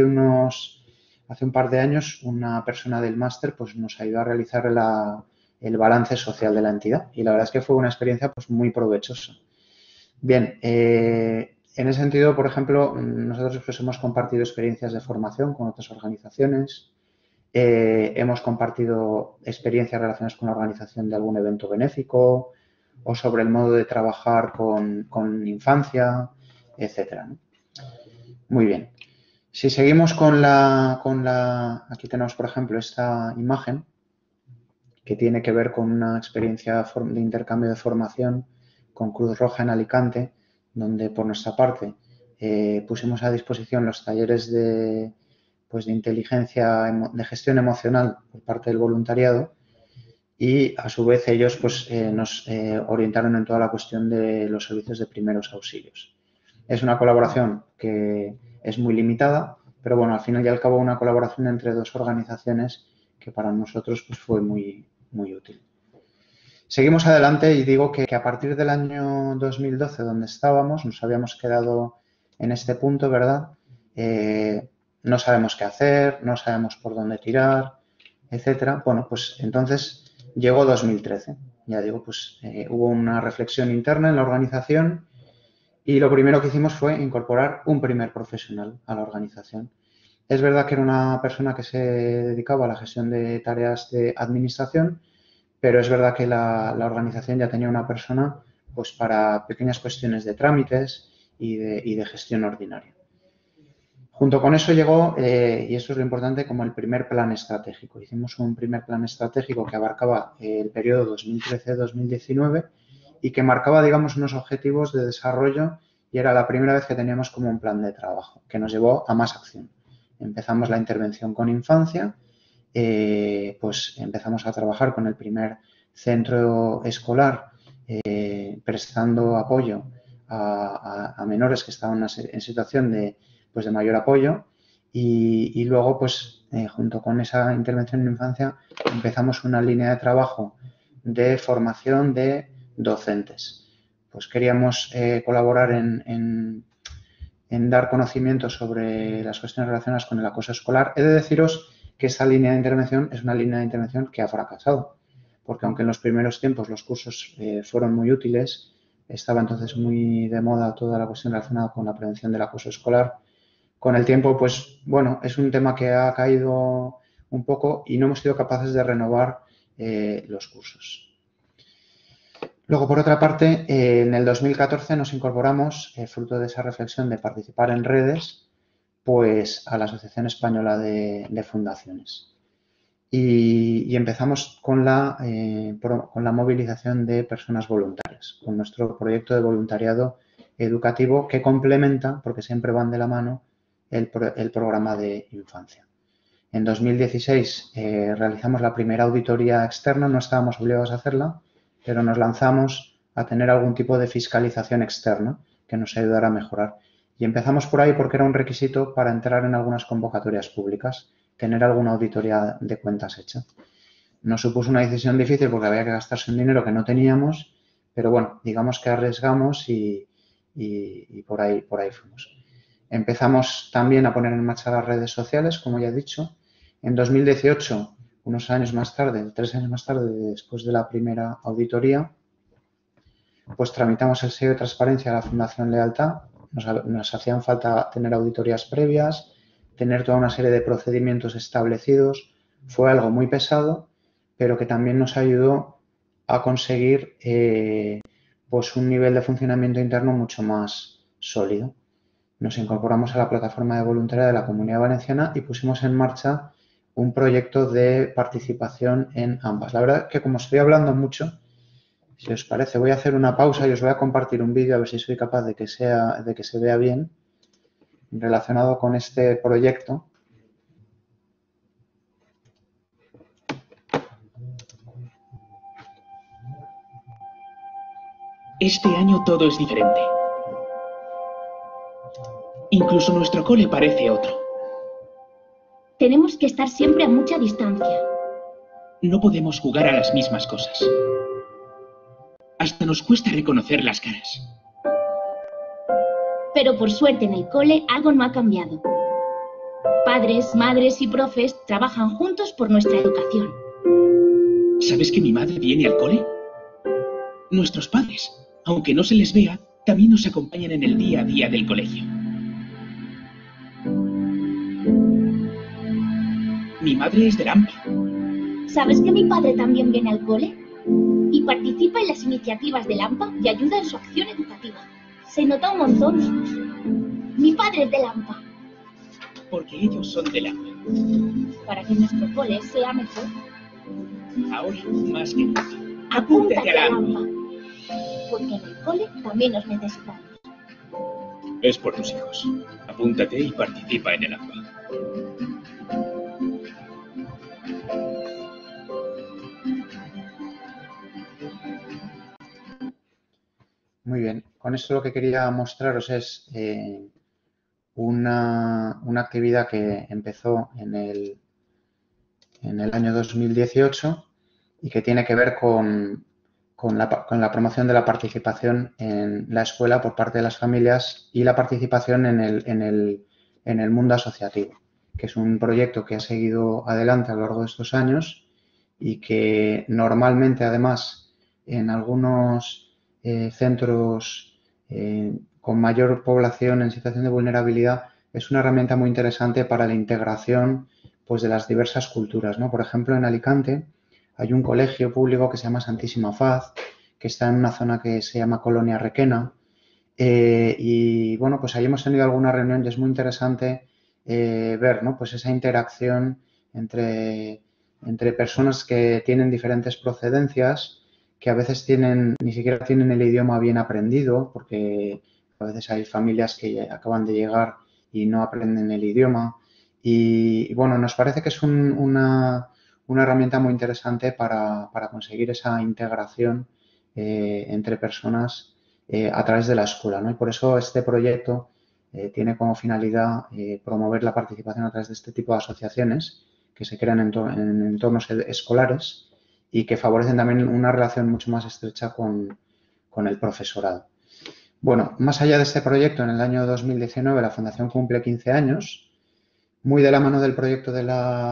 [SPEAKER 1] un par de años, una persona del máster pues, nos ayudó a realizar el balance social de la entidad y la verdad es que fue una experiencia pues, muy provechosa. Bien, en ese sentido, por ejemplo, nosotros pues, hemos compartido experiencias de formación con otras organizaciones, hemos compartido experiencias relacionadas con la organización de algún evento benéfico o sobre el modo de trabajar con infancia, etcétera, ¿no? Muy bien. Si seguimos aquí tenemos, por ejemplo, esta imagen que tiene que ver con una experiencia de intercambio de formación con Cruz Roja en Alicante, donde por nuestra parte pusimos a disposición los talleres de inteligencia, de gestión emocional por parte del voluntariado y a su vez ellos pues, nos orientaron en toda la cuestión de los servicios de primeros auxilios. Es una colaboración que es muy limitada, pero bueno, al final y al cabo una colaboración entre dos organizaciones que para nosotros pues, fue muy útil. Seguimos adelante y digo que a partir del año 2012, donde estábamos, nos habíamos quedado en este punto, ¿verdad? No sabemos qué hacer, no sabemos por dónde tirar, etcétera. Bueno, pues entonces llegó 2013. Ya digo, pues hubo una reflexión interna en la organización y lo primero que hicimos fue incorporar un primer profesional a la organización. Es verdad que era una persona que se dedicaba a la gestión de tareas de administración, pero es verdad que la organización ya tenía una persona pues, para pequeñas cuestiones de trámites y de gestión ordinaria. Junto con eso llegó, y eso es lo importante, como el primer plan estratégico. Hicimos un primer plan estratégico que abarcaba el periodo 2013-2019 y que marcaba, digamos, unos objetivos de desarrollo y era la primera vez que teníamos como un plan de trabajo, que nos llevó a más acción. Empezamos la intervención con infancia, pues empezamos a trabajar con el primer centro escolar prestando apoyo a menores que estaban en situación de mayor apoyo y luego, pues junto con esa intervención en infancia, empezamos una línea de trabajo de formación de docentes. Pues queríamos colaborar en dar conocimiento sobre las cuestiones relacionadas con el acoso escolar. He de deciros que esa línea de intervención es una línea de intervención que ha fracasado, porque aunque en los primeros tiempos los cursos fueron muy útiles, estaba entonces muy de moda toda la cuestión relacionada con la prevención del acoso escolar. Con el tiempo, pues bueno, es un tema que ha caído un poco y no hemos sido capaces de renovar los cursos. Luego, por otra parte, en el 2014 nos incorporamos, fruto de esa reflexión de participar en redes, pues a la Asociación Española de Fundaciones. Y empezamos con la movilización de personas voluntarias, con nuestro proyecto de voluntariado educativo que complementa, porque siempre van de la mano, el programa de infancia. En 2016 realizamos la primera auditoría externa, no estábamos obligados a hacerla, pero nos lanzamos a tener algún tipo de fiscalización externa que nos ayudara a mejorar. Y empezamos por ahí porque era un requisito para entrar en algunas convocatorias públicas, tener alguna auditoría de cuentas hecha. Nos supuso una decisión difícil porque había que gastarse un dinero que no teníamos, pero bueno, digamos que arriesgamos y por ahí fuimos. Empezamos también a poner en marcha las redes sociales, como ya he dicho. En 2018, unos años más tarde, 3 años más tarde, después de la primera auditoría, pues tramitamos el sello de transparencia a la Fundación Lealtad. Nos hacían falta tener auditorías previas, tener toda una serie de procedimientos establecidos. Fue algo muy pesado, pero que también nos ayudó a conseguir pues un nivel de funcionamiento interno mucho más sólido. Nos incorporamos a la plataforma de voluntariado de la Comunidad Valenciana y pusimos en marcha un proyecto de participación en ambas. La verdad que como estoy hablando mucho, si os parece, voy a hacer una pausa y os voy a compartir un vídeo a ver si soy capaz de que se vea bien relacionado con este proyecto.
[SPEAKER 2] Este año todo es diferente. Incluso nuestro cole parece otro.
[SPEAKER 3] Tenemos que estar siempre a mucha distancia.
[SPEAKER 2] No podemos jugar a las mismas cosas. Hasta nos cuesta reconocer las caras.
[SPEAKER 3] Pero por suerte en el cole algo no ha cambiado. Padres, madres y profes trabajan juntos por nuestra educación.
[SPEAKER 2] ¿Sabes que mi madre viene al cole? Nuestros padres, aunque no se les vea, también nos acompañan en el día a día del colegio. Mi madre es de Lampa.
[SPEAKER 3] ¿Sabes que mi padre también viene al cole? Y participa en las iniciativas de Lampa y ayuda en su acción educativa. Se nota un montón. Mi padre es de Lampa.
[SPEAKER 2] Porque ellos son de Lampa.
[SPEAKER 3] Para que nuestro cole sea mejor.
[SPEAKER 2] Ahora, más que nunca.
[SPEAKER 3] Apúntate a Lampa. Porque en el cole también nos necesitamos.
[SPEAKER 2] Es por tus hijos. Apúntate y participa en el AMPA.
[SPEAKER 1] Muy bien, con esto lo que quería mostraros es una actividad que empezó en el año 2018 y que tiene que ver con la promoción de la participación en la escuela por parte de las familias y la participación en el mundo asociativo, que es un proyecto que ha seguido adelante a lo largo de estos años y que normalmente, además, en algunos centros con mayor población en situación de vulnerabilidad, es una herramienta muy interesante para la integración, pues, de las diversas culturas, ¿no? Por ejemplo, en Alicante hay un colegio público que se llama Santísima Faz, que está en una zona que se llama Colonia Requena. Y bueno, pues ahí hemos tenido alguna reunión y es muy interesante ver, ¿no? Pues esa interacción entre personas que tienen diferentes procedencias, que a veces ni siquiera tienen el idioma bien aprendido, porque a veces hay familias que acaban de llegar y no aprenden el idioma. Y bueno, nos parece que es una herramienta muy interesante para conseguir esa integración entre personas a través de la escuela, ¿no? Y por eso este proyecto tiene como finalidad promover la participación a través de este tipo de asociaciones que se crean en entornos escolares y que favorecen también una relación mucho más estrecha con el profesorado. Bueno, más allá de este proyecto, en el año 2019 la Fundación cumple 15 años. Muy de la mano del proyecto de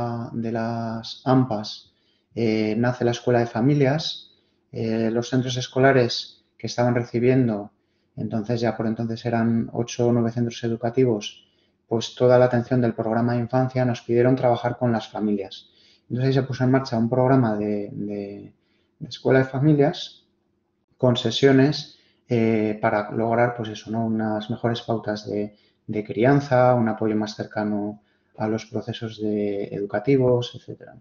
[SPEAKER 1] las AMPAs nace la Escuela de Familias. Los centros escolares que estaban recibiendo, entonces ya por entonces eran 8 o 9 centros educativos, pues toda la atención del programa de infancia, nos pidieron trabajar con las familias. Entonces ahí se puso en marcha un programa de Escuela de Familias con sesiones para lograr, pues eso, ¿no? Unas mejores pautas de crianza, un apoyo más cercano a los procesos educativos, etcétera.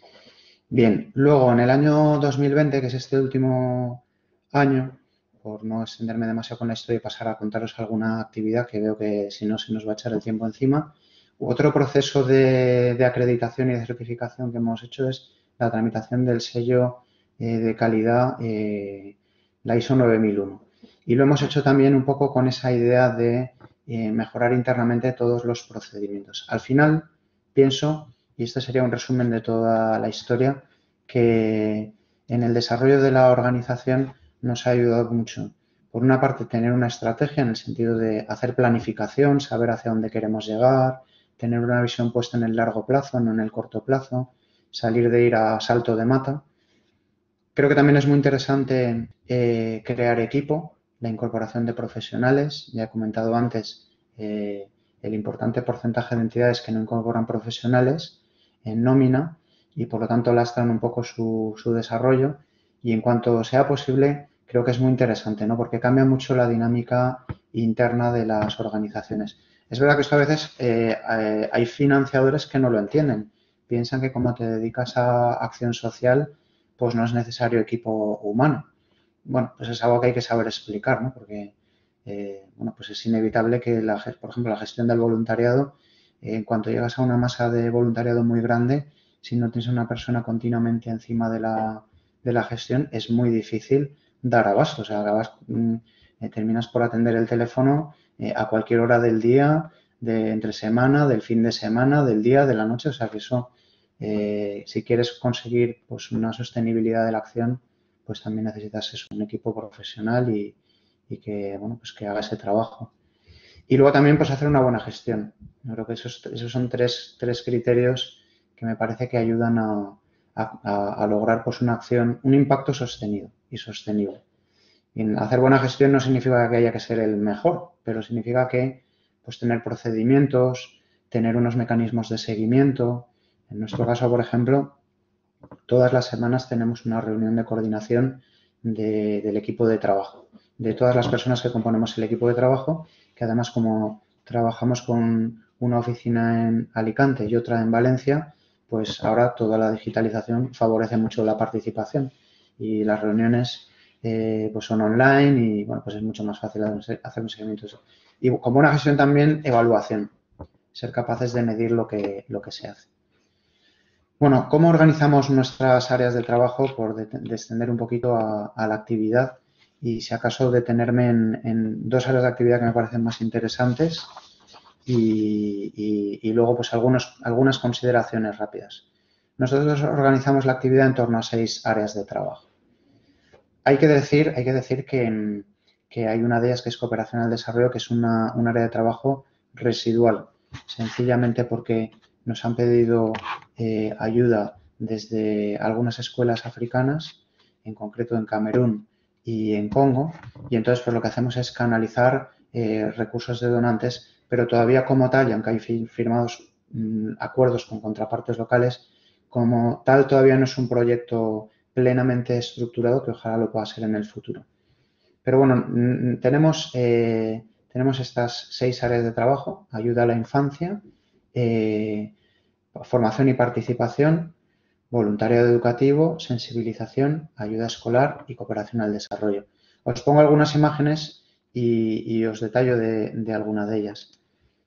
[SPEAKER 1] Bien, luego en el año 2020, que es este último año, por no extenderme demasiado con la historia y pasar a contaros alguna actividad que veo que si no se nos va a echar el tiempo encima, otro proceso de acreditación y de certificación que hemos hecho es la tramitación del sello de calidad, la ISO 9001. Y lo hemos hecho también un poco con esa idea de mejorar internamente todos los procedimientos. Al final, pienso, y este sería un resumen de toda la historia, que en el desarrollo de la organización nos ha ayudado mucho. Por una parte, tener una estrategia en el sentido de hacer planificación, saber hacia dónde queremos llegar, tener una visión puesta en el largo plazo, no en el corto plazo, salir de ir a salto de mata. Creo que también es muy interesante crear equipo, la incorporación de profesionales. Ya he comentado antes el importante porcentaje de entidades que no incorporan profesionales en nómina y por lo tanto lastran un poco su desarrollo. Y en cuanto sea posible, creo que es muy interesante, ¿no? Porque cambia mucho la dinámica interna de las organizaciones. Es verdad que esto a veces hay financiadores que no lo entienden. Piensan que como te dedicas a acción social, pues no es necesario equipo humano. Bueno, pues es algo que hay que saber explicar, ¿no? Porque, bueno, pues es inevitable que, por ejemplo, la gestión del voluntariado, en cuanto llegas a una masa de voluntariado muy grande, si no tienes una persona continuamente encima de la gestión, es muy difícil dar abasto. O sea, terminas por atender el teléfono a cualquier hora del día, entre semana, del fin de semana, del día, de la noche. O sea, que eso, si quieres conseguir, pues, una sostenibilidad de la acción, pues también necesitas eso, un equipo profesional y que, bueno, pues que haga ese trabajo. Y luego también pues hacer una buena gestión. Yo creo que esos son tres criterios que me parece que ayudan a lograr pues una acción, un impacto sostenido y sostenible. Y hacer buena gestión no significa que haya que ser el mejor, pero significa que pues tener procedimientos, tener unos mecanismos de seguimiento. En nuestro caso, por ejemplo, todas las semanas tenemos una reunión de coordinación del equipo de trabajo, de todas las personas que componemos el equipo de trabajo, que además como trabajamos con una oficina en Alicante y otra en Valencia, pues ahora toda la digitalización favorece mucho la participación y las reuniones pues son online y bueno, pues es mucho más fácil hacer un seguimiento de eso. Y como una gestión también, evaluación, ser capaces de medir lo que se hace. Bueno, ¿cómo organizamos nuestras áreas de trabajo? Por descender un poquito a la actividad y si acaso detenerme en dos áreas de actividad que me parecen más interesantes y luego pues algunas consideraciones rápidas. Nosotros organizamos la actividad en torno a 6 áreas de trabajo. Hay que decir que hay una de ellas que es cooperación al desarrollo, que es un área de trabajo residual, sencillamente porque nos han pedido ayuda desde algunas escuelas africanas, en concreto en Camerún y en Congo, y entonces pues lo que hacemos es canalizar recursos de donantes, pero todavía como tal, y aunque hay firmados acuerdos con contrapartes locales, como tal todavía no es un proyecto plenamente estructurado que ojalá lo pueda ser en el futuro. Pero bueno, tenemos estas 6 áreas de trabajo: ayuda a la infancia, formación y participación, voluntariado educativo, sensibilización, ayuda escolar y cooperación al desarrollo. Os pongo algunas imágenes y os detallo de alguna de ellas.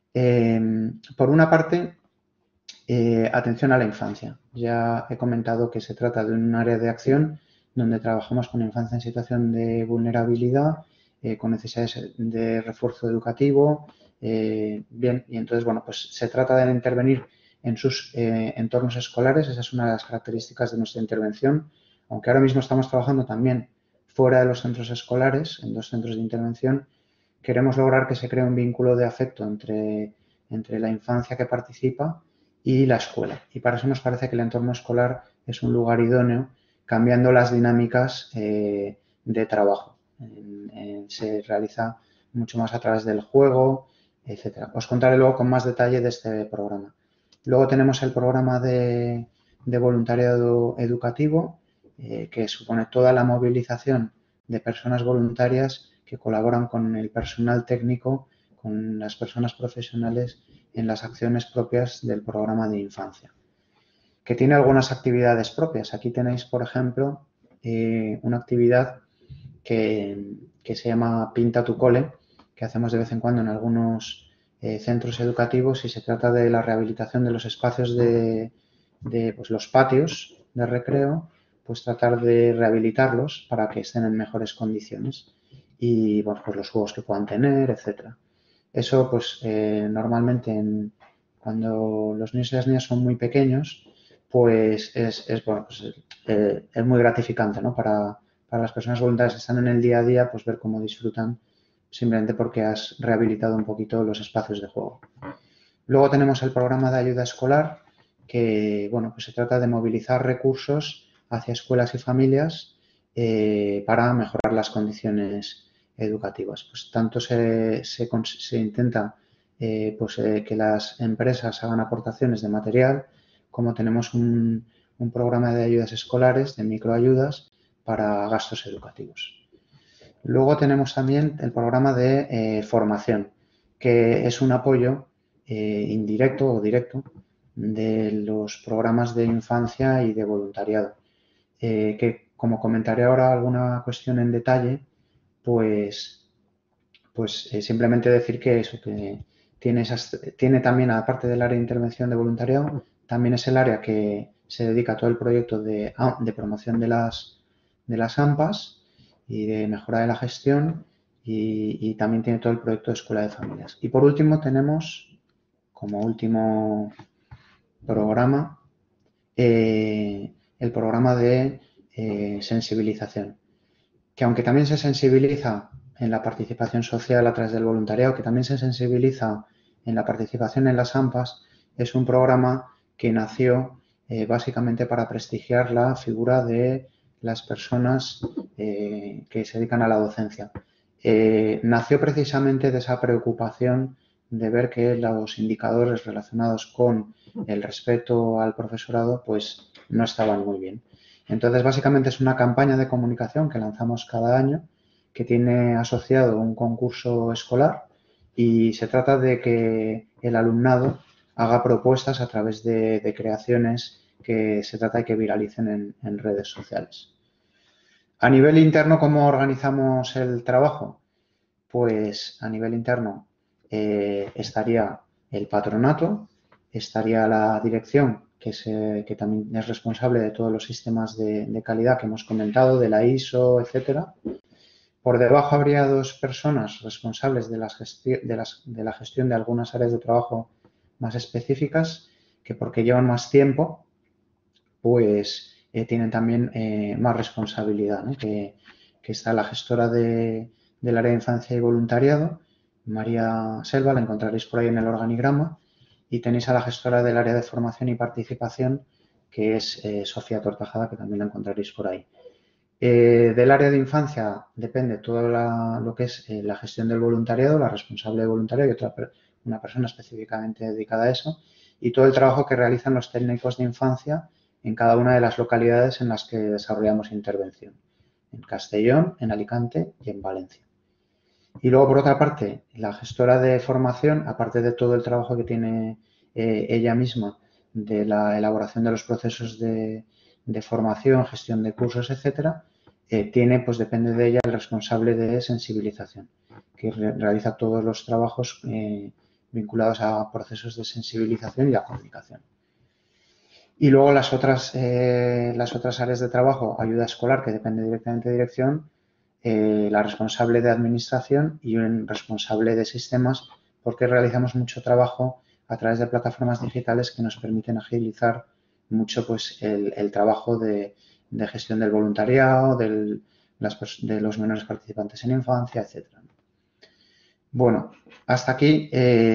[SPEAKER 1] Por una parte, atención a la infancia. Ya he comentado que se trata de un área de acción donde trabajamos con infancia en situación de vulnerabilidad, con necesidades de refuerzo educativo. Bien, y entonces, bueno, pues se trata de intervenir en sus entornos escolares. Esa es una de las características de nuestra intervención, aunque ahora mismo estamos trabajando también fuera de los centros escolares, en 2 centros de intervención. Queremos lograr que se cree un vínculo de afecto entre la infancia que participa y la escuela. Y para eso nos parece que el entorno escolar es un lugar idóneo, cambiando las dinámicas de trabajo. Se realiza mucho más a través del juego, etcétera. Os contaré luego con más detalle de este programa. Luego tenemos el programa de voluntariado educativo, que supone toda la movilización de personas voluntarias que colaboran con el personal técnico, con las personas profesionales en las acciones propias del programa de infancia, que tiene algunas actividades propias. Aquí tenéis, por ejemplo, una actividad que se llama Pinta tu cole, que hacemos de vez en cuando en algunos centros educativos, y se trata de la rehabilitación de los espacios de pues, los patios de recreo, pues tratar de rehabilitarlos para que estén en mejores condiciones y bueno, pues los juegos que puedan tener, etcétera. Eso, pues, normalmente cuando los niños y las niñas son muy pequeños, pues bueno, pues, es muy gratificante, ¿no? Para las personas voluntarias que están en el día a día, pues ver cómo disfrutan simplemente porque has rehabilitado un poquito los espacios de juego. Luego tenemos el programa de ayuda escolar, que, bueno, pues se trata de movilizar recursos hacia escuelas y familias para mejorar las condiciones educativas. Pues tanto se intenta que las empresas hagan aportaciones de material, como tenemos un programa de ayudas escolares, de microayudas, para gastos educativos. Luego tenemos también el programa de formación, que es un apoyo indirecto o directo de los programas de infancia y de voluntariado, que, como comentaré ahora alguna cuestión en detalle, pues simplemente decir que eso, que tiene también, aparte del área de intervención de voluntariado, también es el área que se dedica a todo el proyecto de promoción de las AMPAs y de mejora de la gestión, y también tiene todo el proyecto de escuela de familias. Y por último tenemos, como último programa, el programa de sensibilización, que aunque también se sensibiliza en la participación social a través del voluntariado, que también se sensibiliza en la participación en las AMPAs, es un programa que nació básicamente para prestigiar la figura de las personas que se dedican a la docencia. Nació precisamente de esa preocupación de ver que los indicadores relacionados con el respeto al profesorado pues no estaban muy bien. Entonces, básicamente es una campaña de comunicación que lanzamos cada año que tiene asociado un concurso escolar y se trata de que el alumnado haga propuestas a través de creaciones que se trata de que viralicen en redes sociales. A nivel interno, ¿cómo organizamos el trabajo? Pues a nivel interno estaría el patronato, estaría la dirección, que también es responsable de todos los sistemas de calidad que hemos comentado, de la ISO, etcétera. Por debajo habría dos personas responsables de la gestión de algunas áreas de trabajo más específicas, que porque llevan más tiempo, pues tienen también más responsabilidad, ¿no? Que está la gestora del área de infancia y voluntariado, María Selva, la encontraréis por ahí en el organigrama, y tenéis a la gestora del área de formación y participación, que es Sofía Tortajada, que también la encontraréis por ahí. Del área de infancia depende todo lo que es la gestión del voluntariado, la responsable de voluntariado y una persona específicamente dedicada a eso, y todo el trabajo que realizan los técnicos de infancia en cada una de las localidades en las que desarrollamos intervención, en Castellón, en Alicante y en Valencia. Y luego, por otra parte, la gestora de formación, aparte de todo el trabajo que tiene ella misma de la elaboración de los procesos de formación, gestión de cursos, etcétera, tiene, pues depende de ella, el responsable de sensibilización, que realiza todos los trabajos vinculados a procesos de sensibilización y a comunicación. Y luego las otras áreas de trabajo, ayuda escolar, que depende directamente de dirección, la responsable de administración y un responsable de sistemas, porque realizamos mucho trabajo a través de plataformas digitales que nos permiten agilizar mucho pues, el trabajo de gestión del voluntariado, de los menores participantes en infancia, etc. Bueno, hasta aquí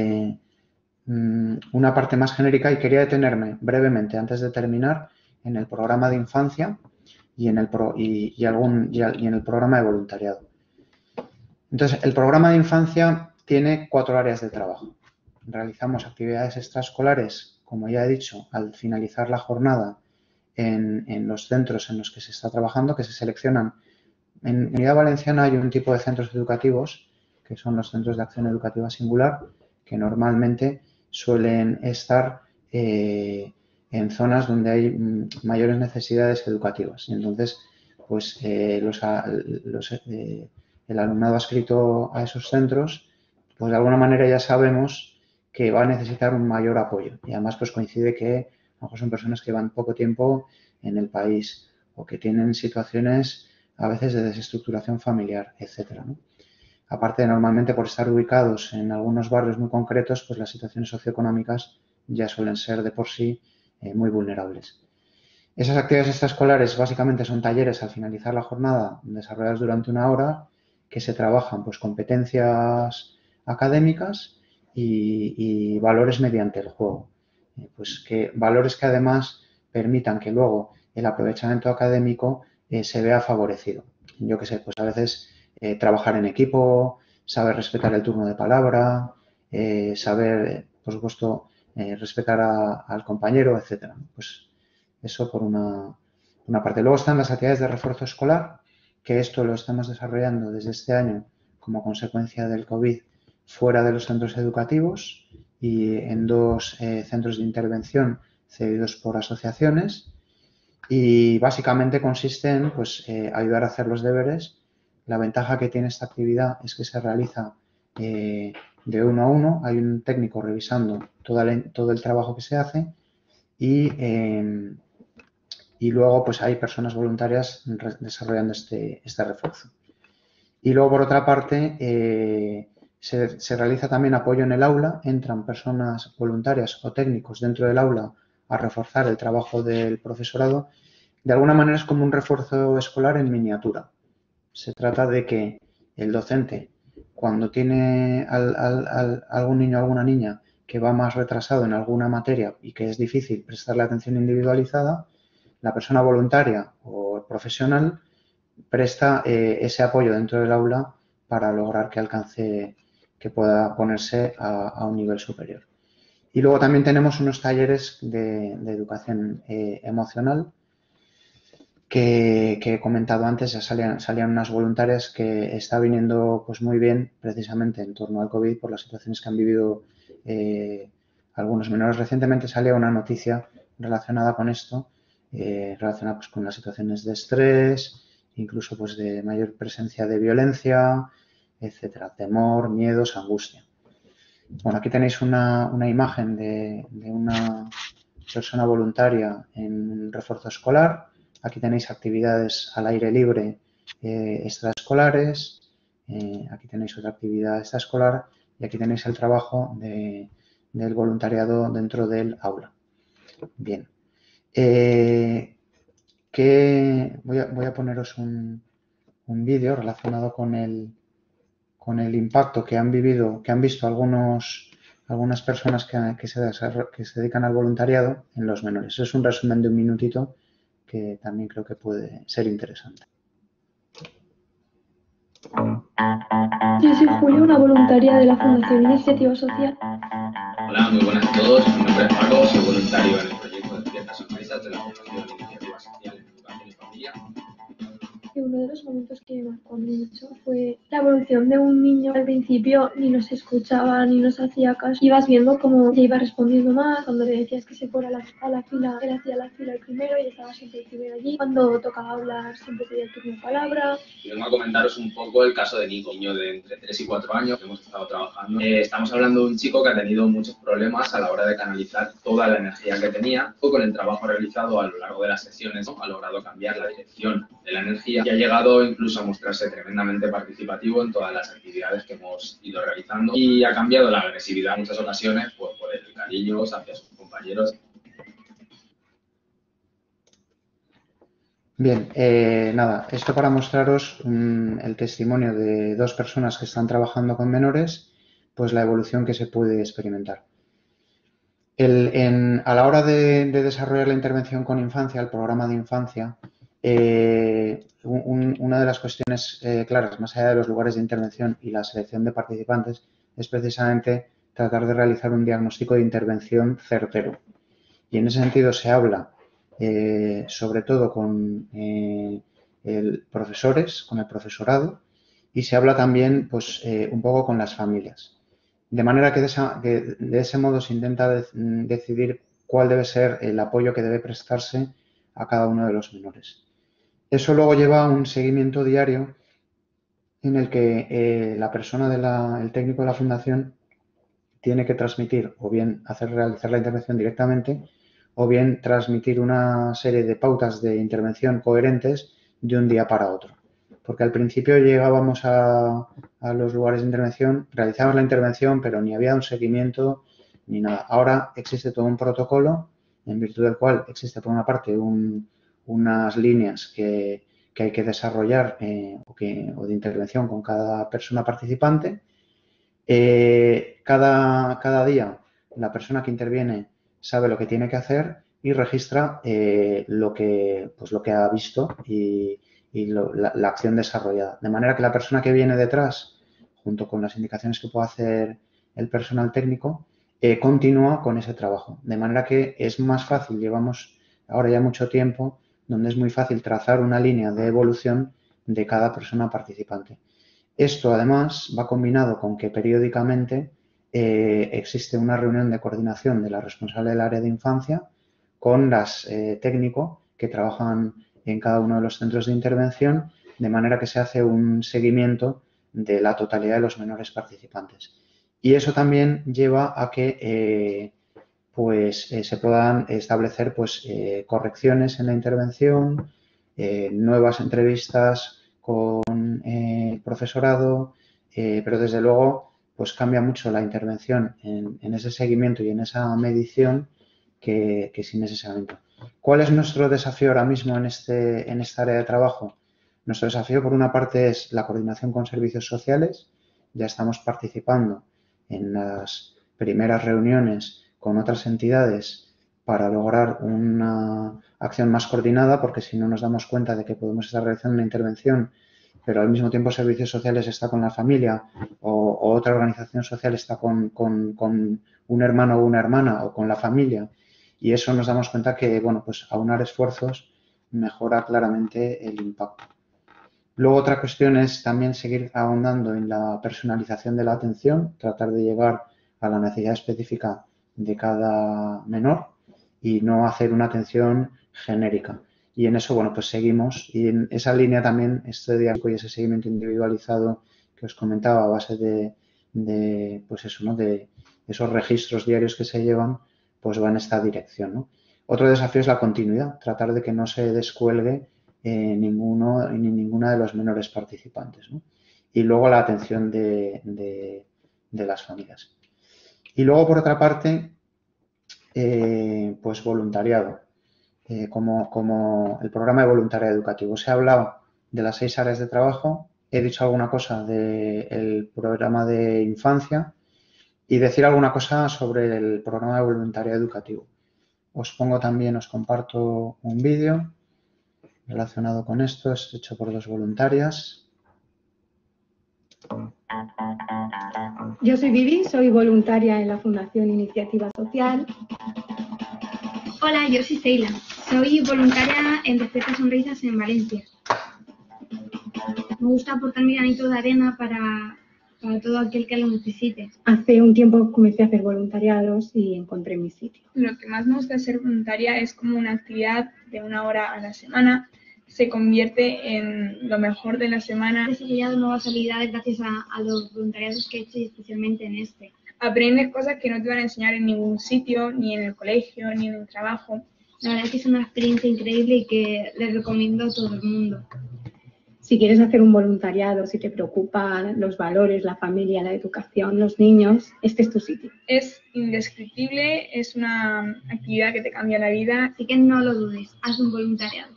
[SPEAKER 1] una parte más genérica y quería detenerme brevemente antes de terminar en el programa de infancia y en el programa de voluntariado. Entonces, el programa de infancia tiene 4 áreas de trabajo. Realizamos actividades extraescolares, como ya he dicho, al finalizar la jornada en los centros en los que se está trabajando, que se seleccionan. En Unidad Valenciana hay un tipo de centros educativos, que son los centros de acción educativa singular, que normalmente suelen estar en zonas donde hay mayores necesidades educativas. Y entonces, pues el alumnado adscrito a esos centros, pues de alguna manera ya sabemos que va a necesitar un mayor apoyo. Y además, pues coincide que a lo mejor son personas que van poco tiempo en el país o que tienen situaciones a veces de desestructuración familiar, etcétera, ¿no? Aparte, normalmente por estar ubicados en algunos barrios muy concretos, pues las situaciones socioeconómicas ya suelen ser de por sí muy vulnerables. Esas actividades extraescolares básicamente son talleres al finalizar la jornada desarrollados durante 1 hora que se trabajan pues competencias académicas y valores mediante el juego. Pues valores que además permitan que luego el aprovechamiento académico se vea favorecido. Yo qué sé, pues a veces trabajar en equipo, saber respetar el turno de palabra, saber, por supuesto, respetar al compañero, etcétera. Pues eso por una parte. Luego están las actividades de refuerzo escolar, que esto lo estamos desarrollando desde este año como consecuencia del COVID fuera de los centros educativos y en 2 centros de intervención cedidos por asociaciones. Y básicamente consiste en pues, ayudar a hacer los deberes. La ventaja que tiene esta actividad es que se realiza de 1 a 1. Hay un técnico revisando todo el trabajo que se hace y luego pues hay personas voluntarias desarrollando este refuerzo. Y luego, por otra parte, se realiza también apoyo en el aula. Entran personas voluntarias o técnicos dentro del aula a reforzar el trabajo del profesorado. De alguna manera es como un refuerzo escolar en miniatura. Se trata de que el docente, cuando tiene algún niño o alguna niña que va más retrasado en alguna materia y que es difícil prestarle atención individualizada, la persona voluntaria o profesional presta ese apoyo dentro del aula para lograr que alcance, que pueda ponerse a un nivel superior. Y luego también tenemos unos talleres de educación emocional que he comentado antes. Ya salían unas voluntarias que está viniendo pues muy bien precisamente en torno al COVID por las situaciones que han vivido algunos menores. Recientemente salía una noticia relacionada con esto, relacionada pues, con las situaciones de estrés, incluso pues de mayor presencia de violencia, etcétera, temor, miedos, angustia. Bueno, aquí tenéis una imagen de una persona voluntaria en un refuerzo escolar. Aquí tenéis actividades al aire libre extraescolares. Aquí tenéis otra actividad extraescolar y aquí tenéis el trabajo del voluntariado dentro del aula. Bien. Voy a poneros un vídeo relacionado con el impacto que han visto algunas personas que se dedican al voluntariado en los menores. Es un resumen de un minutito que también creo que puede ser interesante.
[SPEAKER 4] Yo soy Julia, una voluntaria de la Fundación Iniciativa Social.
[SPEAKER 5] Hola, muy buenas a todos. Mi nombre es Paco, soy voluntario en el proyecto Despierta Sonrisas de la Fundación Iniciativa Social en Educación y Familia.
[SPEAKER 4] Y uno de los momentos que me marcó mucho fue la evolución de un niño. Al principio ni nos escuchaba ni nos hacía caso. Ibas viendo cómo ya iba respondiendo más. Cuando le decías que se fuera a la fila, él hacía la fila el primero y estaba siempre el primero allí. Cuando tocaba hablar siempre pedía el turno de palabra.
[SPEAKER 5] Y vengo a comentaros un poco el caso de Nico, niño de entre 3 y 4 años que hemos estado trabajando. Estamos hablando de un chico que ha tenido muchos problemas a la hora de canalizar toda la energía que tenía. Con el trabajo realizado a lo largo de las sesiones, ha logrado cambiar la dirección de la energía y ha llegado incluso a mostrarse tremendamente participativo en todas las actividades que hemos ido realizando y ha cambiado la agresividad en muchas ocasiones por el cariño hacia sus compañeros.
[SPEAKER 1] Bien, nada, esto para mostraros el testimonio de dos personas que están trabajando con menores, pues la evolución que se puede experimentar. A la hora de desarrollar la intervención con infancia, el programa de infancia, una de las cuestiones claras, más allá de los lugares de intervención y la selección de participantes, es precisamente tratar de realizar un diagnóstico de intervención certero. Y en ese sentido se habla sobre todo con profesores, con el profesorado, y se habla también pues, un poco con las familias. De manera que de ese modo se intenta decidir cuál debe ser el apoyo que debe prestarse a cada uno de los menores. Eso luego lleva a un seguimiento diario en el que la persona el técnico de la fundación tiene que transmitir o bien realizar la intervención directamente o bien transmitir una serie de pautas de intervención coherentes de un día para otro. Porque al principio llegábamos a los lugares de intervención, realizábamos la intervención, pero ni había un seguimiento ni nada. Ahora existe todo un protocolo en virtud del cual existe por una parte unas líneas que hay que desarrollar o de intervención con cada persona participante. Cada día la persona que interviene sabe lo que tiene que hacer y registra lo que ha visto y la acción desarrollada. De manera que la persona que viene detrás, junto con las indicaciones que puede hacer el personal técnico, continúa con ese trabajo. De manera que es más fácil, llevamos ahora ya mucho tiempo, donde es muy fácil trazar una línea de evolución de cada persona participante. Esto, además, va combinado con que periódicamente existe una reunión de coordinación de la responsable del área de infancia con las técnicos que trabajan en cada uno de los centros de intervención, de manera que se hace un seguimiento de la totalidad de los menores participantes. Y eso también lleva a que se puedan establecer correcciones en la intervención, nuevas entrevistas con el profesorado, pero desde luego pues cambia mucho la intervención en ese seguimiento y en esa medición que sin ese seguimiento. ¿Cuál es nuestro desafío ahora mismo en esta área de trabajo? Nuestro desafío, por una parte, es la coordinación con servicios sociales. Ya estamos participando en las primeras reuniones con otras entidades para lograr una acción más coordinada, porque si no nos damos cuenta de que podemos estar realizando una intervención, pero al mismo tiempo servicios sociales está con la familia o otra organización social está con un hermano o una hermana o con la familia, y eso nos damos cuenta que, bueno, pues aunar esfuerzos mejora claramente el impacto. Luego otra cuestión es también seguir ahondando en la personalización de la atención, tratar de llegar a la necesidad específica de cada menor y no hacer una atención genérica. Y en eso, bueno, pues seguimos. Y en esa línea también este diagnóstico y ese seguimiento individualizado que os comentaba a base pues eso, ¿no? De esos registros diarios que se llevan, pues va en esta dirección, ¿no? Otro desafío es la continuidad, tratar de que no se descuelgue ninguno ni ninguna de los menores participantes, ¿no? Y luego la atención de las familias. Y luego, por otra parte, pues voluntariado, como el programa de voluntariado educativo. Os he hablado de las 6 áreas de trabajo, he dicho alguna cosa del programa de infancia y decir alguna cosa sobre el programa de voluntariado educativo. Os comparto un vídeo relacionado con esto, es hecho por 2 voluntarias.
[SPEAKER 6] Yo soy Vivi, soy voluntaria en la Fundación Iniciativa Social.
[SPEAKER 7] Hola, yo soy Ceila, soy voluntaria en Despierta Sonrisas en Valencia. Me gusta aportar mi granito de arena para todo aquel que lo necesite.
[SPEAKER 6] Hace un tiempo comencé a hacer voluntariados y encontré mi sitio.
[SPEAKER 8] Lo que más me gusta de ser voluntaria es como una actividad de 1 hora a la semana. Se convierte en lo mejor de la semana.
[SPEAKER 7] He desarrollado nuevas habilidades gracias a los voluntariados que he hecho y especialmente en este.
[SPEAKER 8] Aprendes cosas que no te van a enseñar en ningún sitio, ni en el colegio, ni en el trabajo.
[SPEAKER 7] La verdad es que es una experiencia increíble y que les recomiendo a todo el mundo.
[SPEAKER 6] Si quieres hacer un voluntariado, si te preocupan los valores, la familia, la educación, los niños, este es tu sitio.
[SPEAKER 8] Es indescriptible, es una actividad que te cambia la vida.
[SPEAKER 7] Así que no lo dudes, haz un voluntariado.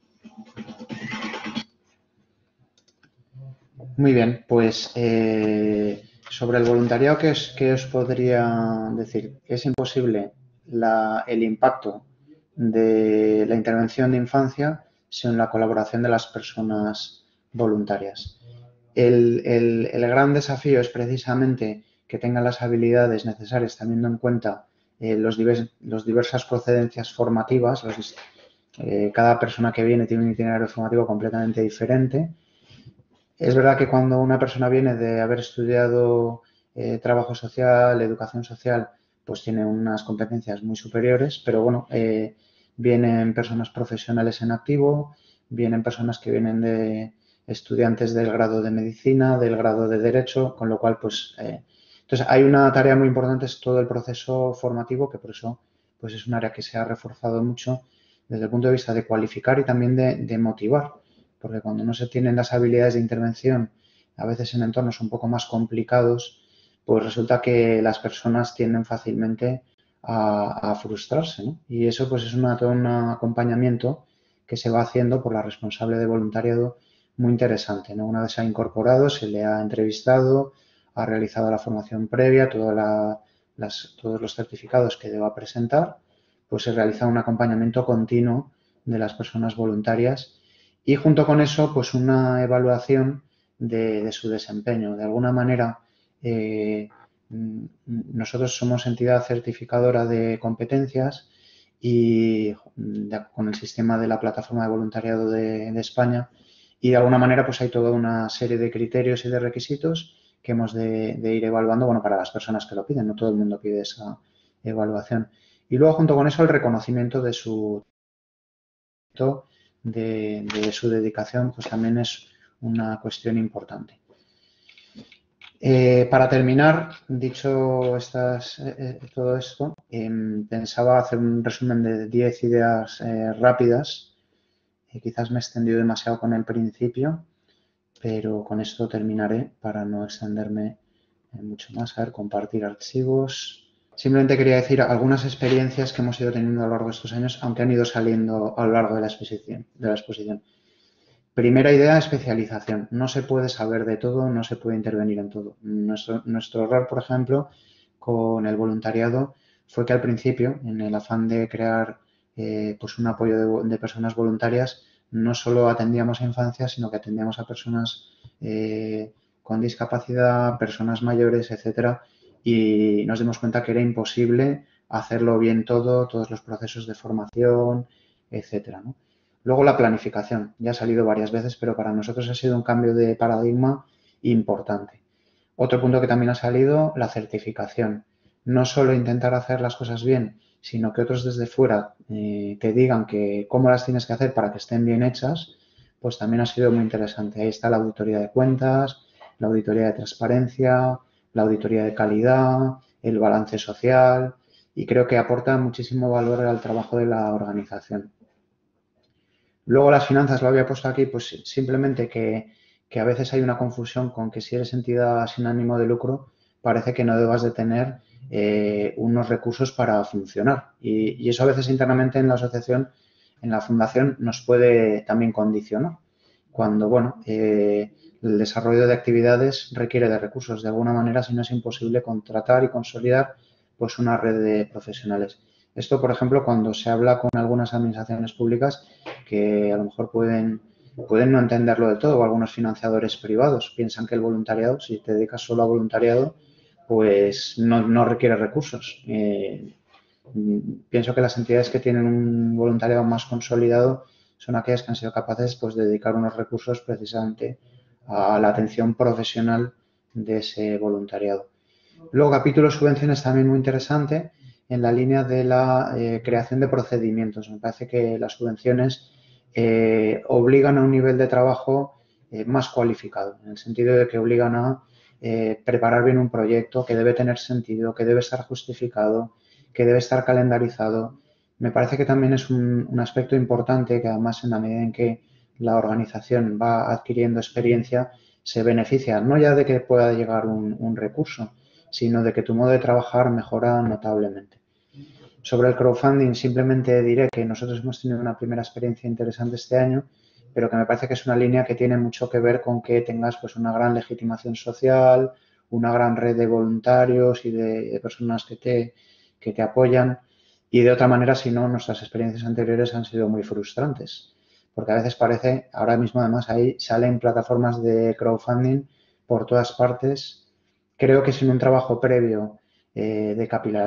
[SPEAKER 1] Muy bien, pues sobre el voluntariado, ¿qué os podría decir? Es imposible el impacto de la intervención de infancia sin la colaboración de las personas voluntarias. El gran desafío es precisamente que tengan las habilidades necesarias, teniendo en cuenta las diversas procedencias formativas. Cada persona que viene tiene un itinerario formativo completamente diferente. Es verdad que cuando una persona viene de haber estudiado trabajo social, educación social, pues tiene unas competencias muy superiores, pero bueno, vienen personas profesionales en activo, vienen personas que vienen de estudiantes del grado de medicina, del grado de derecho, con lo cual, pues, entonces hay una tarea muy importante, es todo el proceso formativo, que por eso, pues es un área que se ha reforzado mucho desde el punto de vista de cualificar y también de motivar, porque cuando no se tienen las habilidades de intervención, a veces en entornos un poco más complicados, pues resulta que las personas tienden fácilmente a frustrarse, ¿no? Y eso pues es todo un acompañamiento que se va haciendo por la responsable de voluntariado muy interesante, ¿no? Una vez se ha incorporado, se le ha entrevistado, ha realizado la formación previa, todos los certificados que deba presentar, pues se realiza un acompañamiento continuo de las personas voluntarias y junto con eso pues una evaluación de su desempeño. De alguna manera nosotros somos entidad certificadora de competencias y con el sistema de la plataforma de voluntariado de España, y de alguna manera pues hay toda una serie de criterios y de requisitos que hemos de ir evaluando, bueno, para las personas que lo piden, no todo el mundo pide esa evaluación. Y luego junto con eso el reconocimiento de su dedicación, pues también es una cuestión importante. Para terminar, dicho todo esto, pensaba hacer un resumen de 10 ideas rápidas. Quizás me he extendido demasiado con el principio, pero con esto terminaré para no extenderme mucho más. A ver, compartir archivos. Simplemente quería decir algunas experiencias que hemos ido teniendo a lo largo de estos años, aunque han ido saliendo a lo largo de la exposición. Primera idea, especialización. No se puede saber de todo, no se puede intervenir en todo. Nuestro error, por ejemplo, con el voluntariado fue que al principio, en el afán de crear pues un apoyo de personas voluntarias, no solo atendíamos a infancias, sino que atendíamos a personas con discapacidad, personas mayores, etcétera, y nos dimos cuenta que era imposible hacerlo bien todo, todos los procesos de formación, etcétera, ¿no? Luego la planificación, ya ha salido varias veces, pero para nosotros ha sido un cambio de paradigma importante. Otro punto que también ha salido, la certificación. No solo intentar hacer las cosas bien, sino que otros desde fuera te digan que cómo las tienes que hacer para que estén bien hechas, pues también ha sido muy interesante. Ahí está la auditoría de cuentas, la auditoría de transparencia, la auditoría de calidad, el balance social, y creo que aporta muchísimo valor al trabajo de la organización. Luego las finanzas lo había puesto aquí, pues simplemente que a veces hay una confusión con que si eres entidad sin ánimo de lucro, parece que no debas de tener unos recursos para funcionar. Y eso a veces internamente en la asociación, en la fundación, nos puede también condicionar. Cuando, bueno, el desarrollo de actividades requiere de recursos. De alguna manera, si no es imposible contratar y consolidar pues una red de profesionales. Esto, por ejemplo, cuando se habla con algunas administraciones públicas que a lo mejor pueden no entenderlo de todo, o algunos financiadores privados piensan que el voluntariado, si te dedicas solo a voluntariado, pues no requiere recursos. Pienso que las entidades que tienen un voluntariado más consolidado son aquellas que han sido capaces pues, de dedicar unos recursos precisamente a la atención profesional de ese voluntariado. Luego, capítulo subvenciones también muy interesante en la línea de la creación de procedimientos. Me parece que las subvenciones obligan a un nivel de trabajo más cualificado, en el sentido de que obligan a preparar bien un proyecto que debe tener sentido, que debe estar justificado, que debe estar calendarizado. Me parece que también es un aspecto importante que además en la medida en que la organización va adquiriendo experiencia, se beneficia no ya de que pueda llegar un recurso, sino de que tu modo de trabajar mejora notablemente. Sobre el crowdfunding simplemente diré que nosotros hemos tenido una primera experiencia interesante este año, pero que me parece que es una línea que tiene mucho que ver con que tengas pues una gran legitimación social, una gran red de voluntarios y de personas que te apoyan, y de otra manera, si no, nuestras experiencias anteriores han sido muy frustrantes, porque a veces parece, ahora mismo además ahí salen plataformas de crowdfunding por todas partes. Creo que sin un trabajo previo de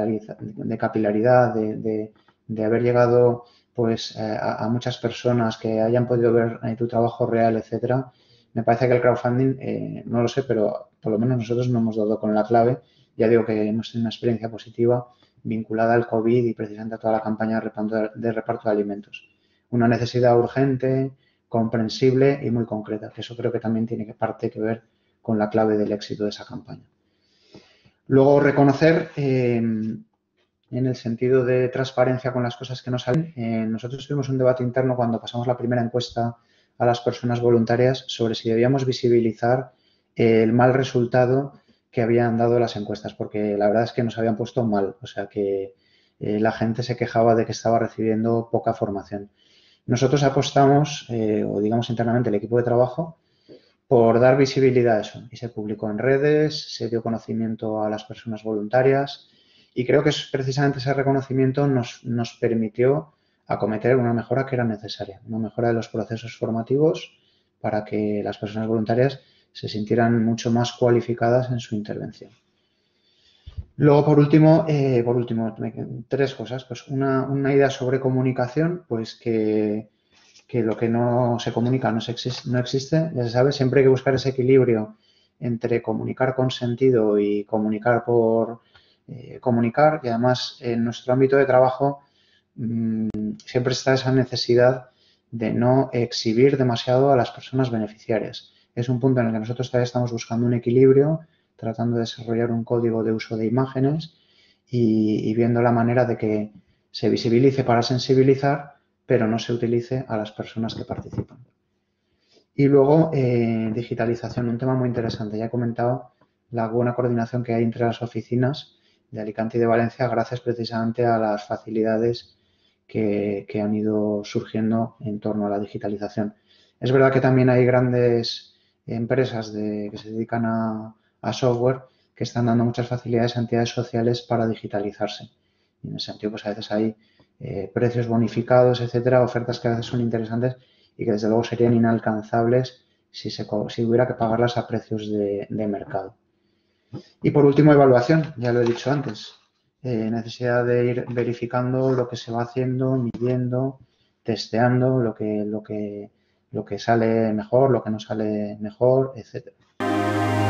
[SPEAKER 1] capilaridad, de haber llegado pues a muchas personas que hayan podido ver tu trabajo real, etcétera, me parece que el crowdfunding, no lo sé, pero por lo menos nosotros no hemos dado con la clave. Ya digo que hemos tenido una experiencia positiva vinculada al COVID y precisamente a toda la campaña de reparto de alimentos. Una necesidad urgente, comprensible y muy concreta, que eso creo que también tiene parte que ver con la clave del éxito de esa campaña. Luego, reconocer, en el sentido de transparencia con las cosas que nos salen, nosotros tuvimos un debate interno cuando pasamos la primera encuesta a las personas voluntarias sobre si debíamos visibilizar el mal resultado que habían dado las encuestas, porque la verdad es que nos habían puesto mal, o sea que la gente se quejaba de que estaba recibiendo poca formación. Nosotros apostamos, o digamos internamente el equipo de trabajo, por dar visibilidad a eso, y se publicó en redes, se dio conocimiento a las personas voluntarias, y creo que precisamente ese reconocimiento nos permitió acometer una mejora que era necesaria, una mejora de los procesos formativos para que las personas voluntarias se sintieran mucho más cualificadas en su intervención. Luego, por último, tres cosas. Pues una idea sobre comunicación, pues que lo que no se comunica no existe, ya se sabe, siempre hay que buscar ese equilibrio entre comunicar con sentido y comunicar por comunicar, y además en nuestro ámbito de trabajo siempre está esa necesidad de no exhibir demasiado a las personas beneficiarias. Es un punto en el que nosotros todavía estamos buscando un equilibrio, tratando de desarrollar un código de uso de imágenes y viendo la manera de que se visibilice para sensibilizar, pero no se utilice a las personas que participan. Y luego, digitalización, un tema muy interesante. Ya he comentado la buena coordinación que hay entre las oficinas de Alicante y de Valencia, gracias precisamente a las facilidades que han ido surgiendo en torno a la digitalización. Es verdad que también hay grandes empresas que se dedican a software que están dando muchas facilidades a entidades sociales para digitalizarse. Y en ese sentido, pues a veces hay precios bonificados, etcétera, ofertas que a veces son interesantes y que desde luego serían inalcanzables si hubiera que pagarlas a precios de mercado. Y por último, evaluación, ya lo he dicho antes. Necesidad de ir verificando lo que se va haciendo, midiendo, testeando lo que sale mejor, lo que no sale mejor, etcétera.